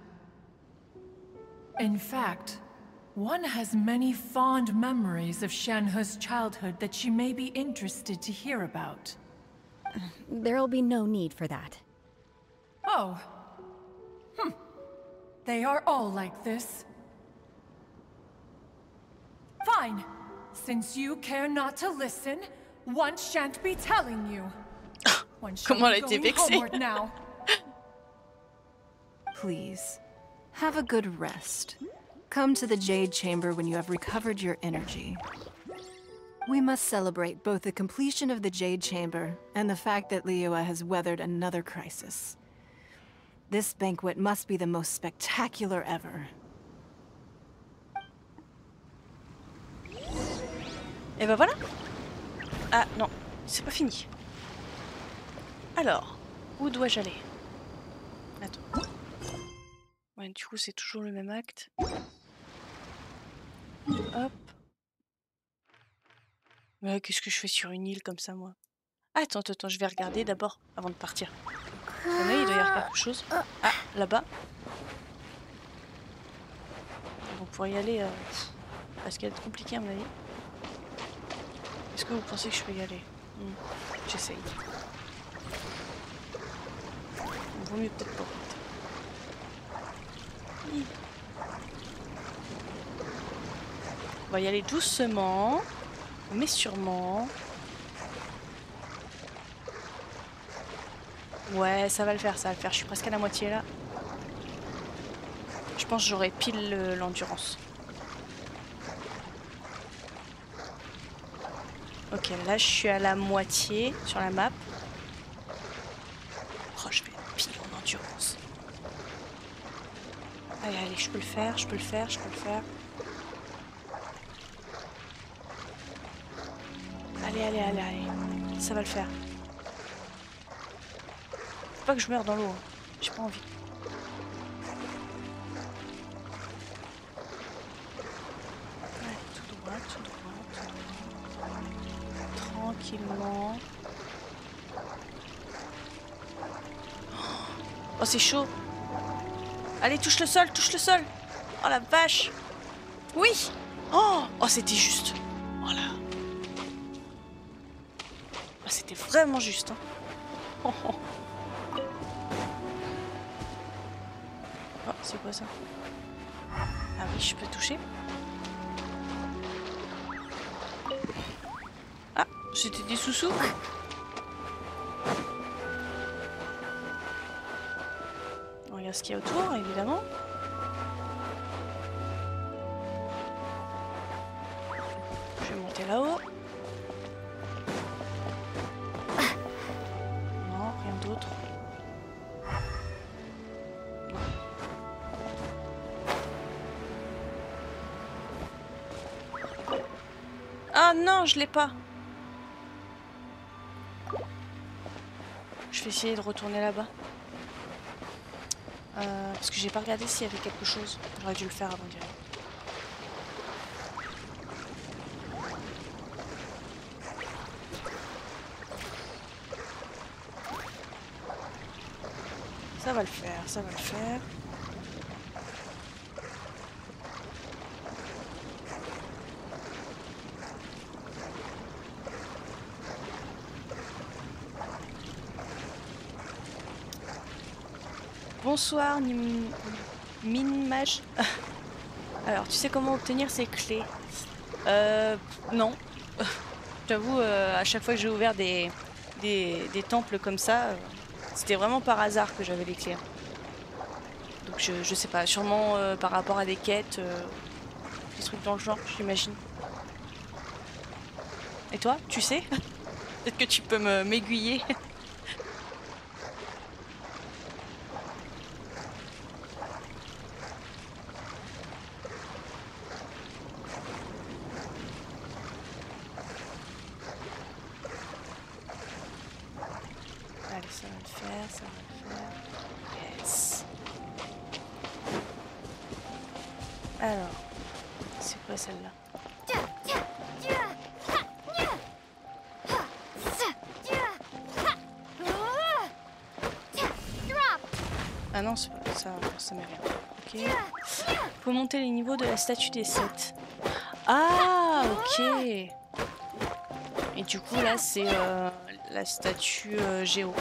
Speaker 14: In fact, one has many fond memories of Shenhe's childhood that she may be interested to hear about.
Speaker 5: There'll be no need for that.
Speaker 14: Oh. They are all like this. Fine. Since you care not to listen, one shan't be telling you. One shall be going homeward now.
Speaker 11: Please, have a good rest. Come to the Jade Chamber when you have recovered your energy. We must celebrate both the completion of the Jade Chamber and the fact that Liyue has weathered another crisis. This banquet must be the most spectacular ever.
Speaker 1: Et ben voilà. Ah non, c'est pas fini. Alors, où dois-je aller? Attends. Ouais, du coup c'est toujours le même acte. Hop. Mais qu'est-ce que je fais sur une île comme ça, moi? Attends, je vais regarder d'abord avant de partir. Là, il doit y avoir quelque chose. Ah, là-bas. On pourrait y aller. Parce qu'elle est compliquée à mon avis. Est-ce que vous pensez que je peux y aller? J'essaye. Vaut mieux peut-être pas. On va y aller doucement, mais sûrement. Ouais, ça va le faire, ça va le faire. Je suis presque à la moitié là. Je pense que j'aurai pile l'endurance. Ok, là je suis à la moitié sur la map. Oh, je vais pile en endurance. Allez, allez, je peux le faire, je peux le faire, je peux le faire. Allez, allez, allez, allez. Ça va le faire. Faut pas que je meure dans l'eau. Hein. J'ai pas envie. Ouais, tout droit, tout droit, tout droit. Tranquillement. Oh, c'est chaud. Allez, touche le sol, touche le sol. Oh la vache! Oui! Oh, oh c'était juste. Oh là. Oh, c'était vraiment juste. Hein. Oh, oh. Oh, c'est quoi ça? Ah oui, je peux toucher. Ah, c'était des sous-sous. On regarde ce qu'il y a autour, évidemment. Je vais monter là-haut. Non, rien d'autre. Ah non, je l'ai pas. Je vais essayer de retourner là-bas. Parce que j'ai pas regardé s'il y avait quelque chose. J'aurais dû le faire avant d'y aller. Ça va le faire, ça va le faire. Bonsoir, Minmage. Alors, tu sais comment obtenir ces clés? Non. J'avoue, à chaque fois que j'ai ouvert des temples comme ça, c'était vraiment par hasard que j'avais les clés. Donc je sais pas, sûrement par rapport à des quêtes, des trucs dans le genre, j'imagine. Et toi, tu sais? Peut-être que tu peux m'aiguiller. Allez, ça va le faire, ça va le faire. Yes. Alors, c'est quoi celle-là? Ah non, c'est pas ça, ça m'est rien. Ok. Faut monter les niveaux de la statue des 7. Ah, ok. Et du coup, là, c'est la statue Géo.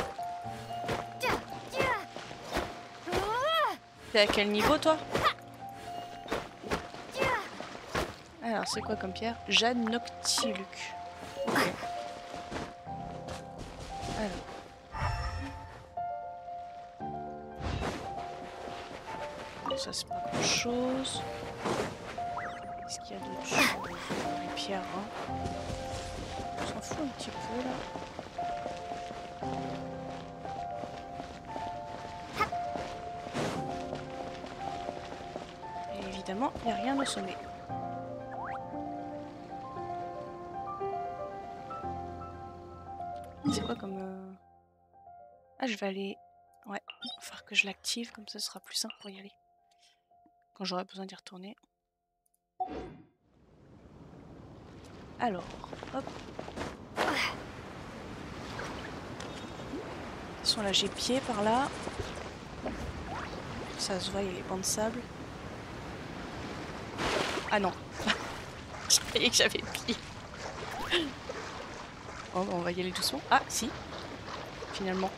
Speaker 1: T'es à quel niveau, toi? Alors, c'est quoi comme pierre? Jade Noctiluc. Ok. Alors. Ça, c'est pas grand chose. Qu'est-ce qu'il y a d'autre chose? Les pierres, hein. On s'en fout un petit peu là. Et évidemment, il n'y a rien au sommet. C'est quoi comme... Ah, je vais aller... Ouais, il va falloir que je l'active, comme ça ce sera plus simple pour y aller. Quand j'aurai besoin d'y retourner. Alors, hop. De toute façon, là j'ai pied par là. Ça se voit, il y a les bancs de sable. Ah non. Je croyais que j'avais pied. Bon, on va y aller doucement. Ah, si. Finalement.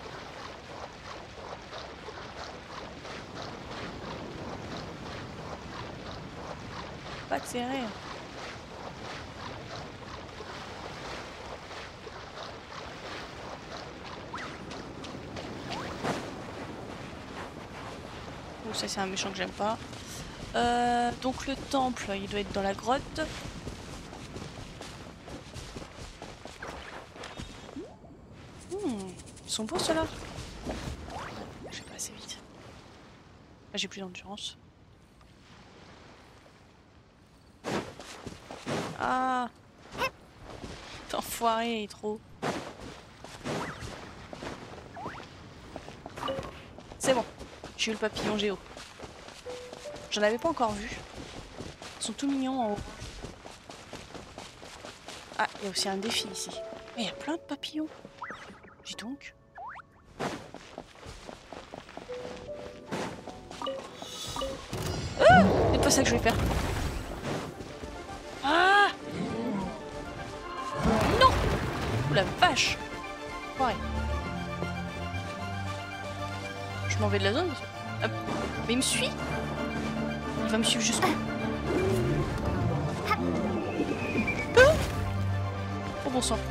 Speaker 1: Pas de serré. Oh, ça c'est un méchant que j'aime pas. Donc le temple, il doit être dans la grotte. Ils sont beaux ceux-là. Je vais pas assez vite. Ah, j'ai plus d'endurance. Ah, t'enfoiré, il est trop. C'est bon, j'ai eu le papillon Géo. J'en avais pas encore vu. Ils sont tout mignons en haut. Ah, il y a aussi un défi ici. Mais il y a plein de papillons. Dis donc. Ah! ça que je vais faire. Ah! Non! Oh la vache! Ouais. Je m'en vais de la zone. Hop. Mais il me suit? Il va me suivre jusqu'où? Oh bon sang.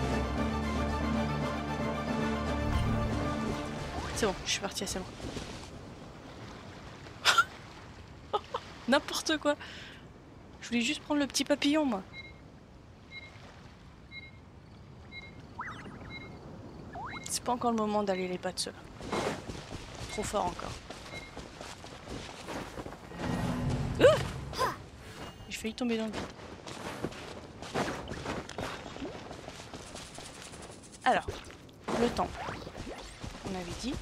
Speaker 1: C'est bon, je suis partie, c'est bon. N'importe quoi. Je voulais juste prendre le petit papillon, moi. C'est pas encore le moment d'aller les battre ceux-là. Trop fort encore. J'ai failli tomber dans le vide. Alors, le temple. On avait dit.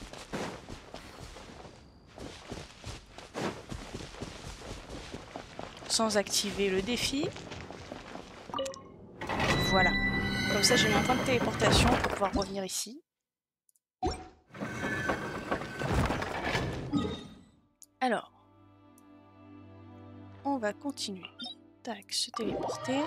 Speaker 1: Sans activer le défi. Voilà. Comme ça, j'ai mon point de téléportation pour pouvoir revenir ici. Alors, on va continuer. Tac, se téléporter.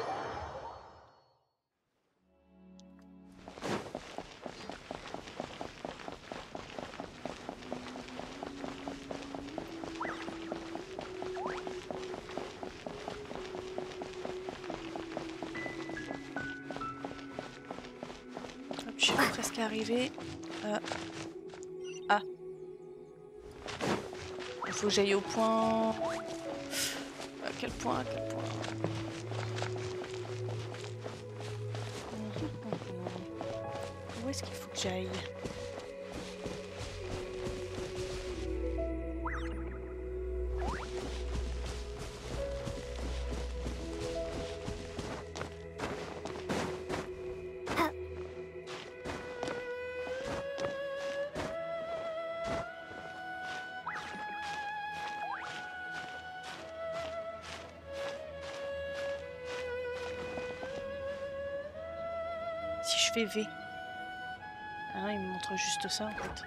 Speaker 1: Hop, je suis presque arrivée. Ah. Il faut que j'aille au point. À quel point? À quel point? Où est-ce qu'il faut que j'aille? Si je fais V. Ah, il me montre juste ça en fait.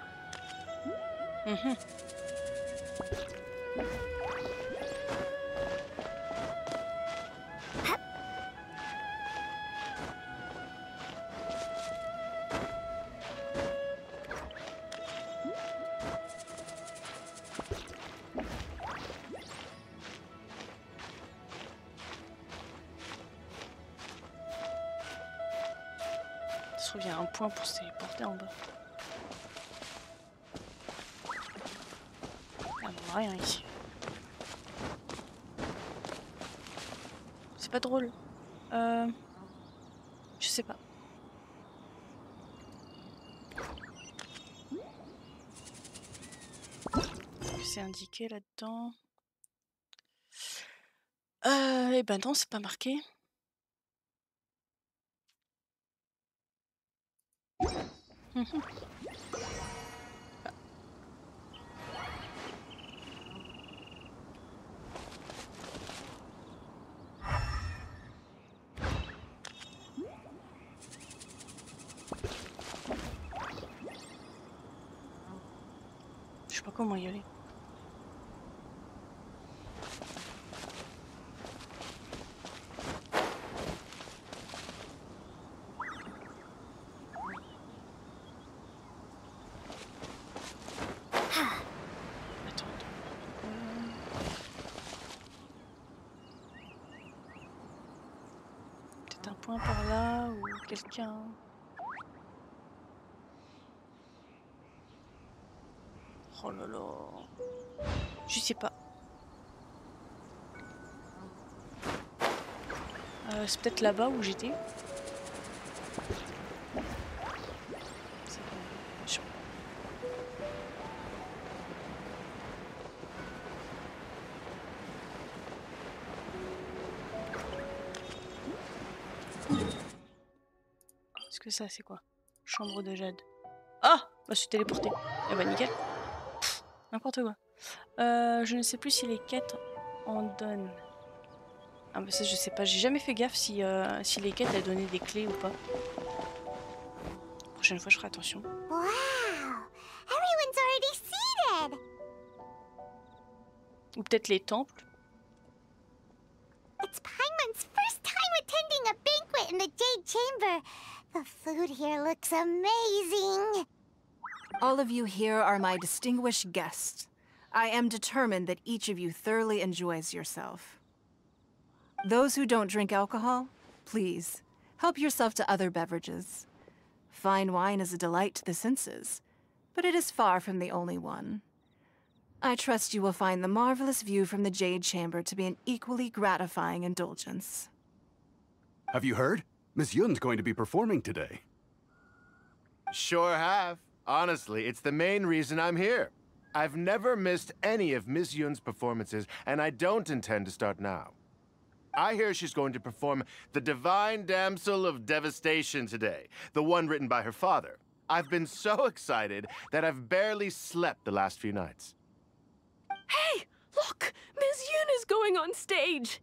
Speaker 1: Ça se trouve, il y a un point pour se téléporter en bas. Ah, non, rien ici. C'est pas drôle. Je sais pas. C'est indiqué là-dedans. Eh ben non, c'est pas marqué. Je sais pas comment y aller. Un point par là ou quelqu'un. Oh là là. Je sais pas. C'est peut-être là-bas où j'étais. Est-ce que ça c'est quoi? Chambre de jade. Ah! Bah je suis téléportée. Eh bah nickel. N'importe quoi. Je ne sais plus si les quêtes en donnent. Ah bah ça je sais pas. J'ai jamais fait gaffe si les quêtes elles donnaient des clés ou pas. Prochaine fois je ferai attention.
Speaker 4: Wow! Everyone's already seated!
Speaker 1: Ou peut-être les temples.
Speaker 4: Jade Chamber. The food here looks amazing.
Speaker 11: All of you here are my distinguished guests. I am determined that each of you thoroughly enjoys yourself. Those who don't drink alcohol, please, help yourself to other beverages. Fine wine is a delight to the senses, but it is far from the only one. I trust you will find the marvelous view from the Jade Chamber to be an equally gratifying indulgence.
Speaker 15: Have you heard? Miss Yun's going to be performing today.
Speaker 16: Sure have. Honestly, it's the main reason I'm here. I've never missed any of Miss Yun's performances, and I don't intend to start now. I hear she's going to perform The Divine Damsel of Devastation today, the one written by her father. I've been so excited that I've barely slept the last few nights.
Speaker 17: Hey, look! Miss Yun is going on stage!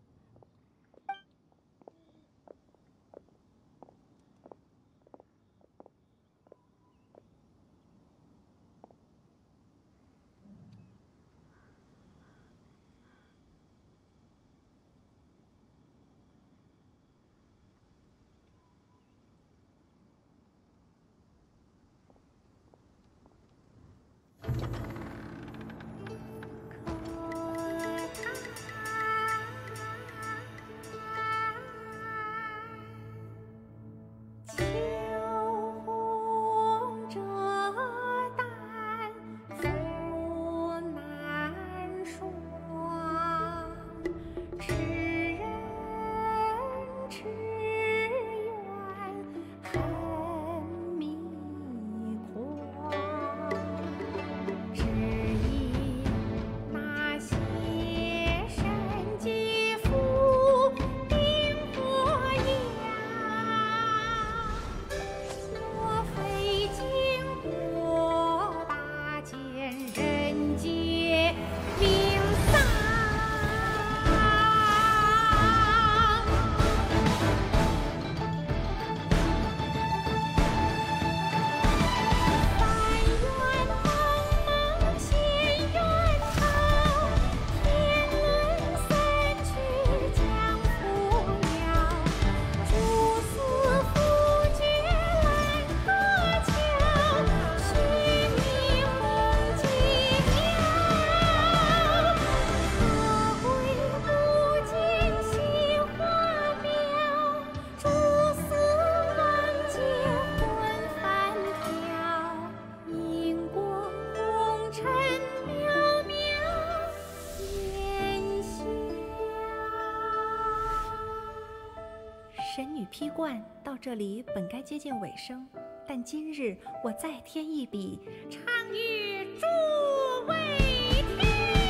Speaker 18: 神女披冠到这里本该接近尾声，但今日我再添一笔，唱与诸位听。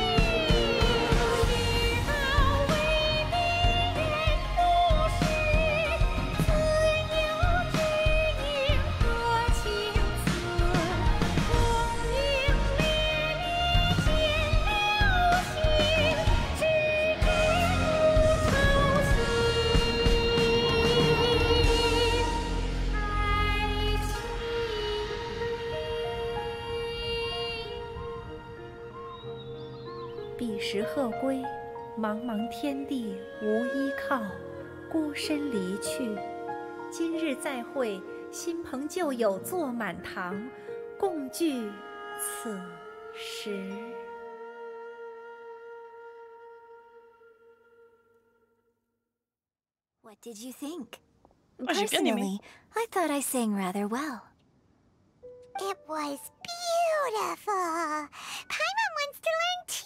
Speaker 18: 知道为民人不是，自有知音和情思，功名烈烈见了心，只知无愁心。彼时鹤归，茫茫天地无依靠，孤身离去。今日再会，新朋旧友坐满堂，共聚此时。
Speaker 3: What did you think?
Speaker 1: j'ai bien aimé.
Speaker 3: Personally, I thought I sang rather well.
Speaker 4: It was beautiful. Paimon wants to learn too.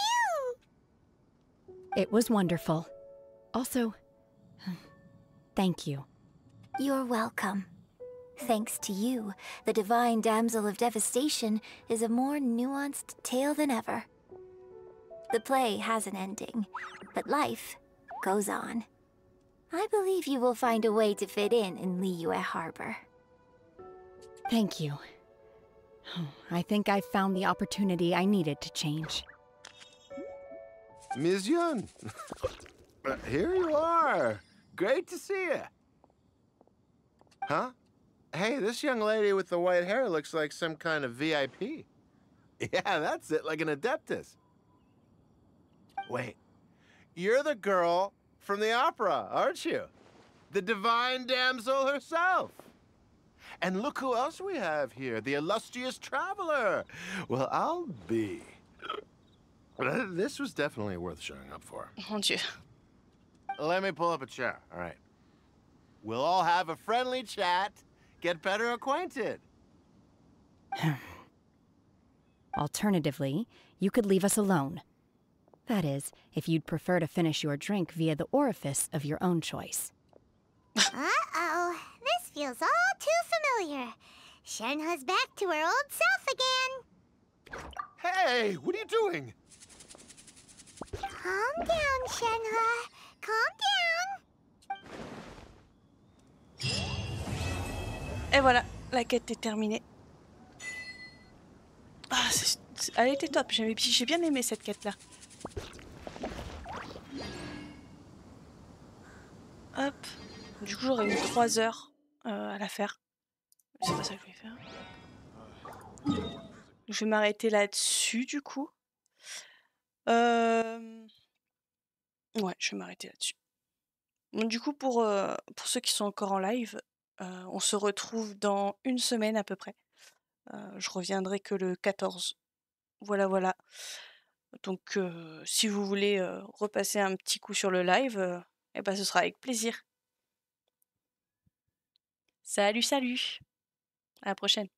Speaker 5: It was wonderful. Also, thank you.
Speaker 3: You're welcome. Thanks to you, the Divine Damsel of Devastation is a more nuanced tale than ever. The play has an ending, but life goes on. I believe you will find a way to fit in Liyue Harbor.
Speaker 5: Thank you. I think I found the opportunity I needed to change.
Speaker 16: Ms. Yun, here you are. Great to see you. Huh? Hey, this young lady with the white hair looks like some kind of VIP. Yeah, that's it, like an Adeptus. Wait, you're the girl from the opera, aren't you? the divine damsel herself. And look who else we have here, the illustrious traveler. Well, I'll be. This was definitely worth showing up for.
Speaker 1: Mon Dieu.
Speaker 16: Let me pull up a chair, all right. We'll all have a friendly chat, get better acquainted.
Speaker 5: Alternatively, you could leave us alone. That is, if you'd prefer to finish your drink via the orifice of your own choice.
Speaker 4: Uh-oh, this feels all too familiar. Shenhe's back to her old self again.
Speaker 16: Hey, what are you doing?
Speaker 4: Calm down, Shenhe. Calm down.
Speaker 1: Et voilà, la quête est terminée. Ah, elle était top, j'ai bien aimé cette quête-là. Hop. Du coup, j'aurais eu 3 heures à la faire. C'est pas ça que je voulais faire. Je vais m'arrêter là-dessus, du coup. Ouais, je vais m'arrêter là-dessus. Donc, du coup, pour ceux qui sont encore en live, on se retrouve dans une semaine à peu près. Je reviendrai que le 14. Voilà, voilà. Donc, si vous voulez repasser un petit coup sur le live, eh ben, ce sera avec plaisir. Salut, salut. À la prochaine.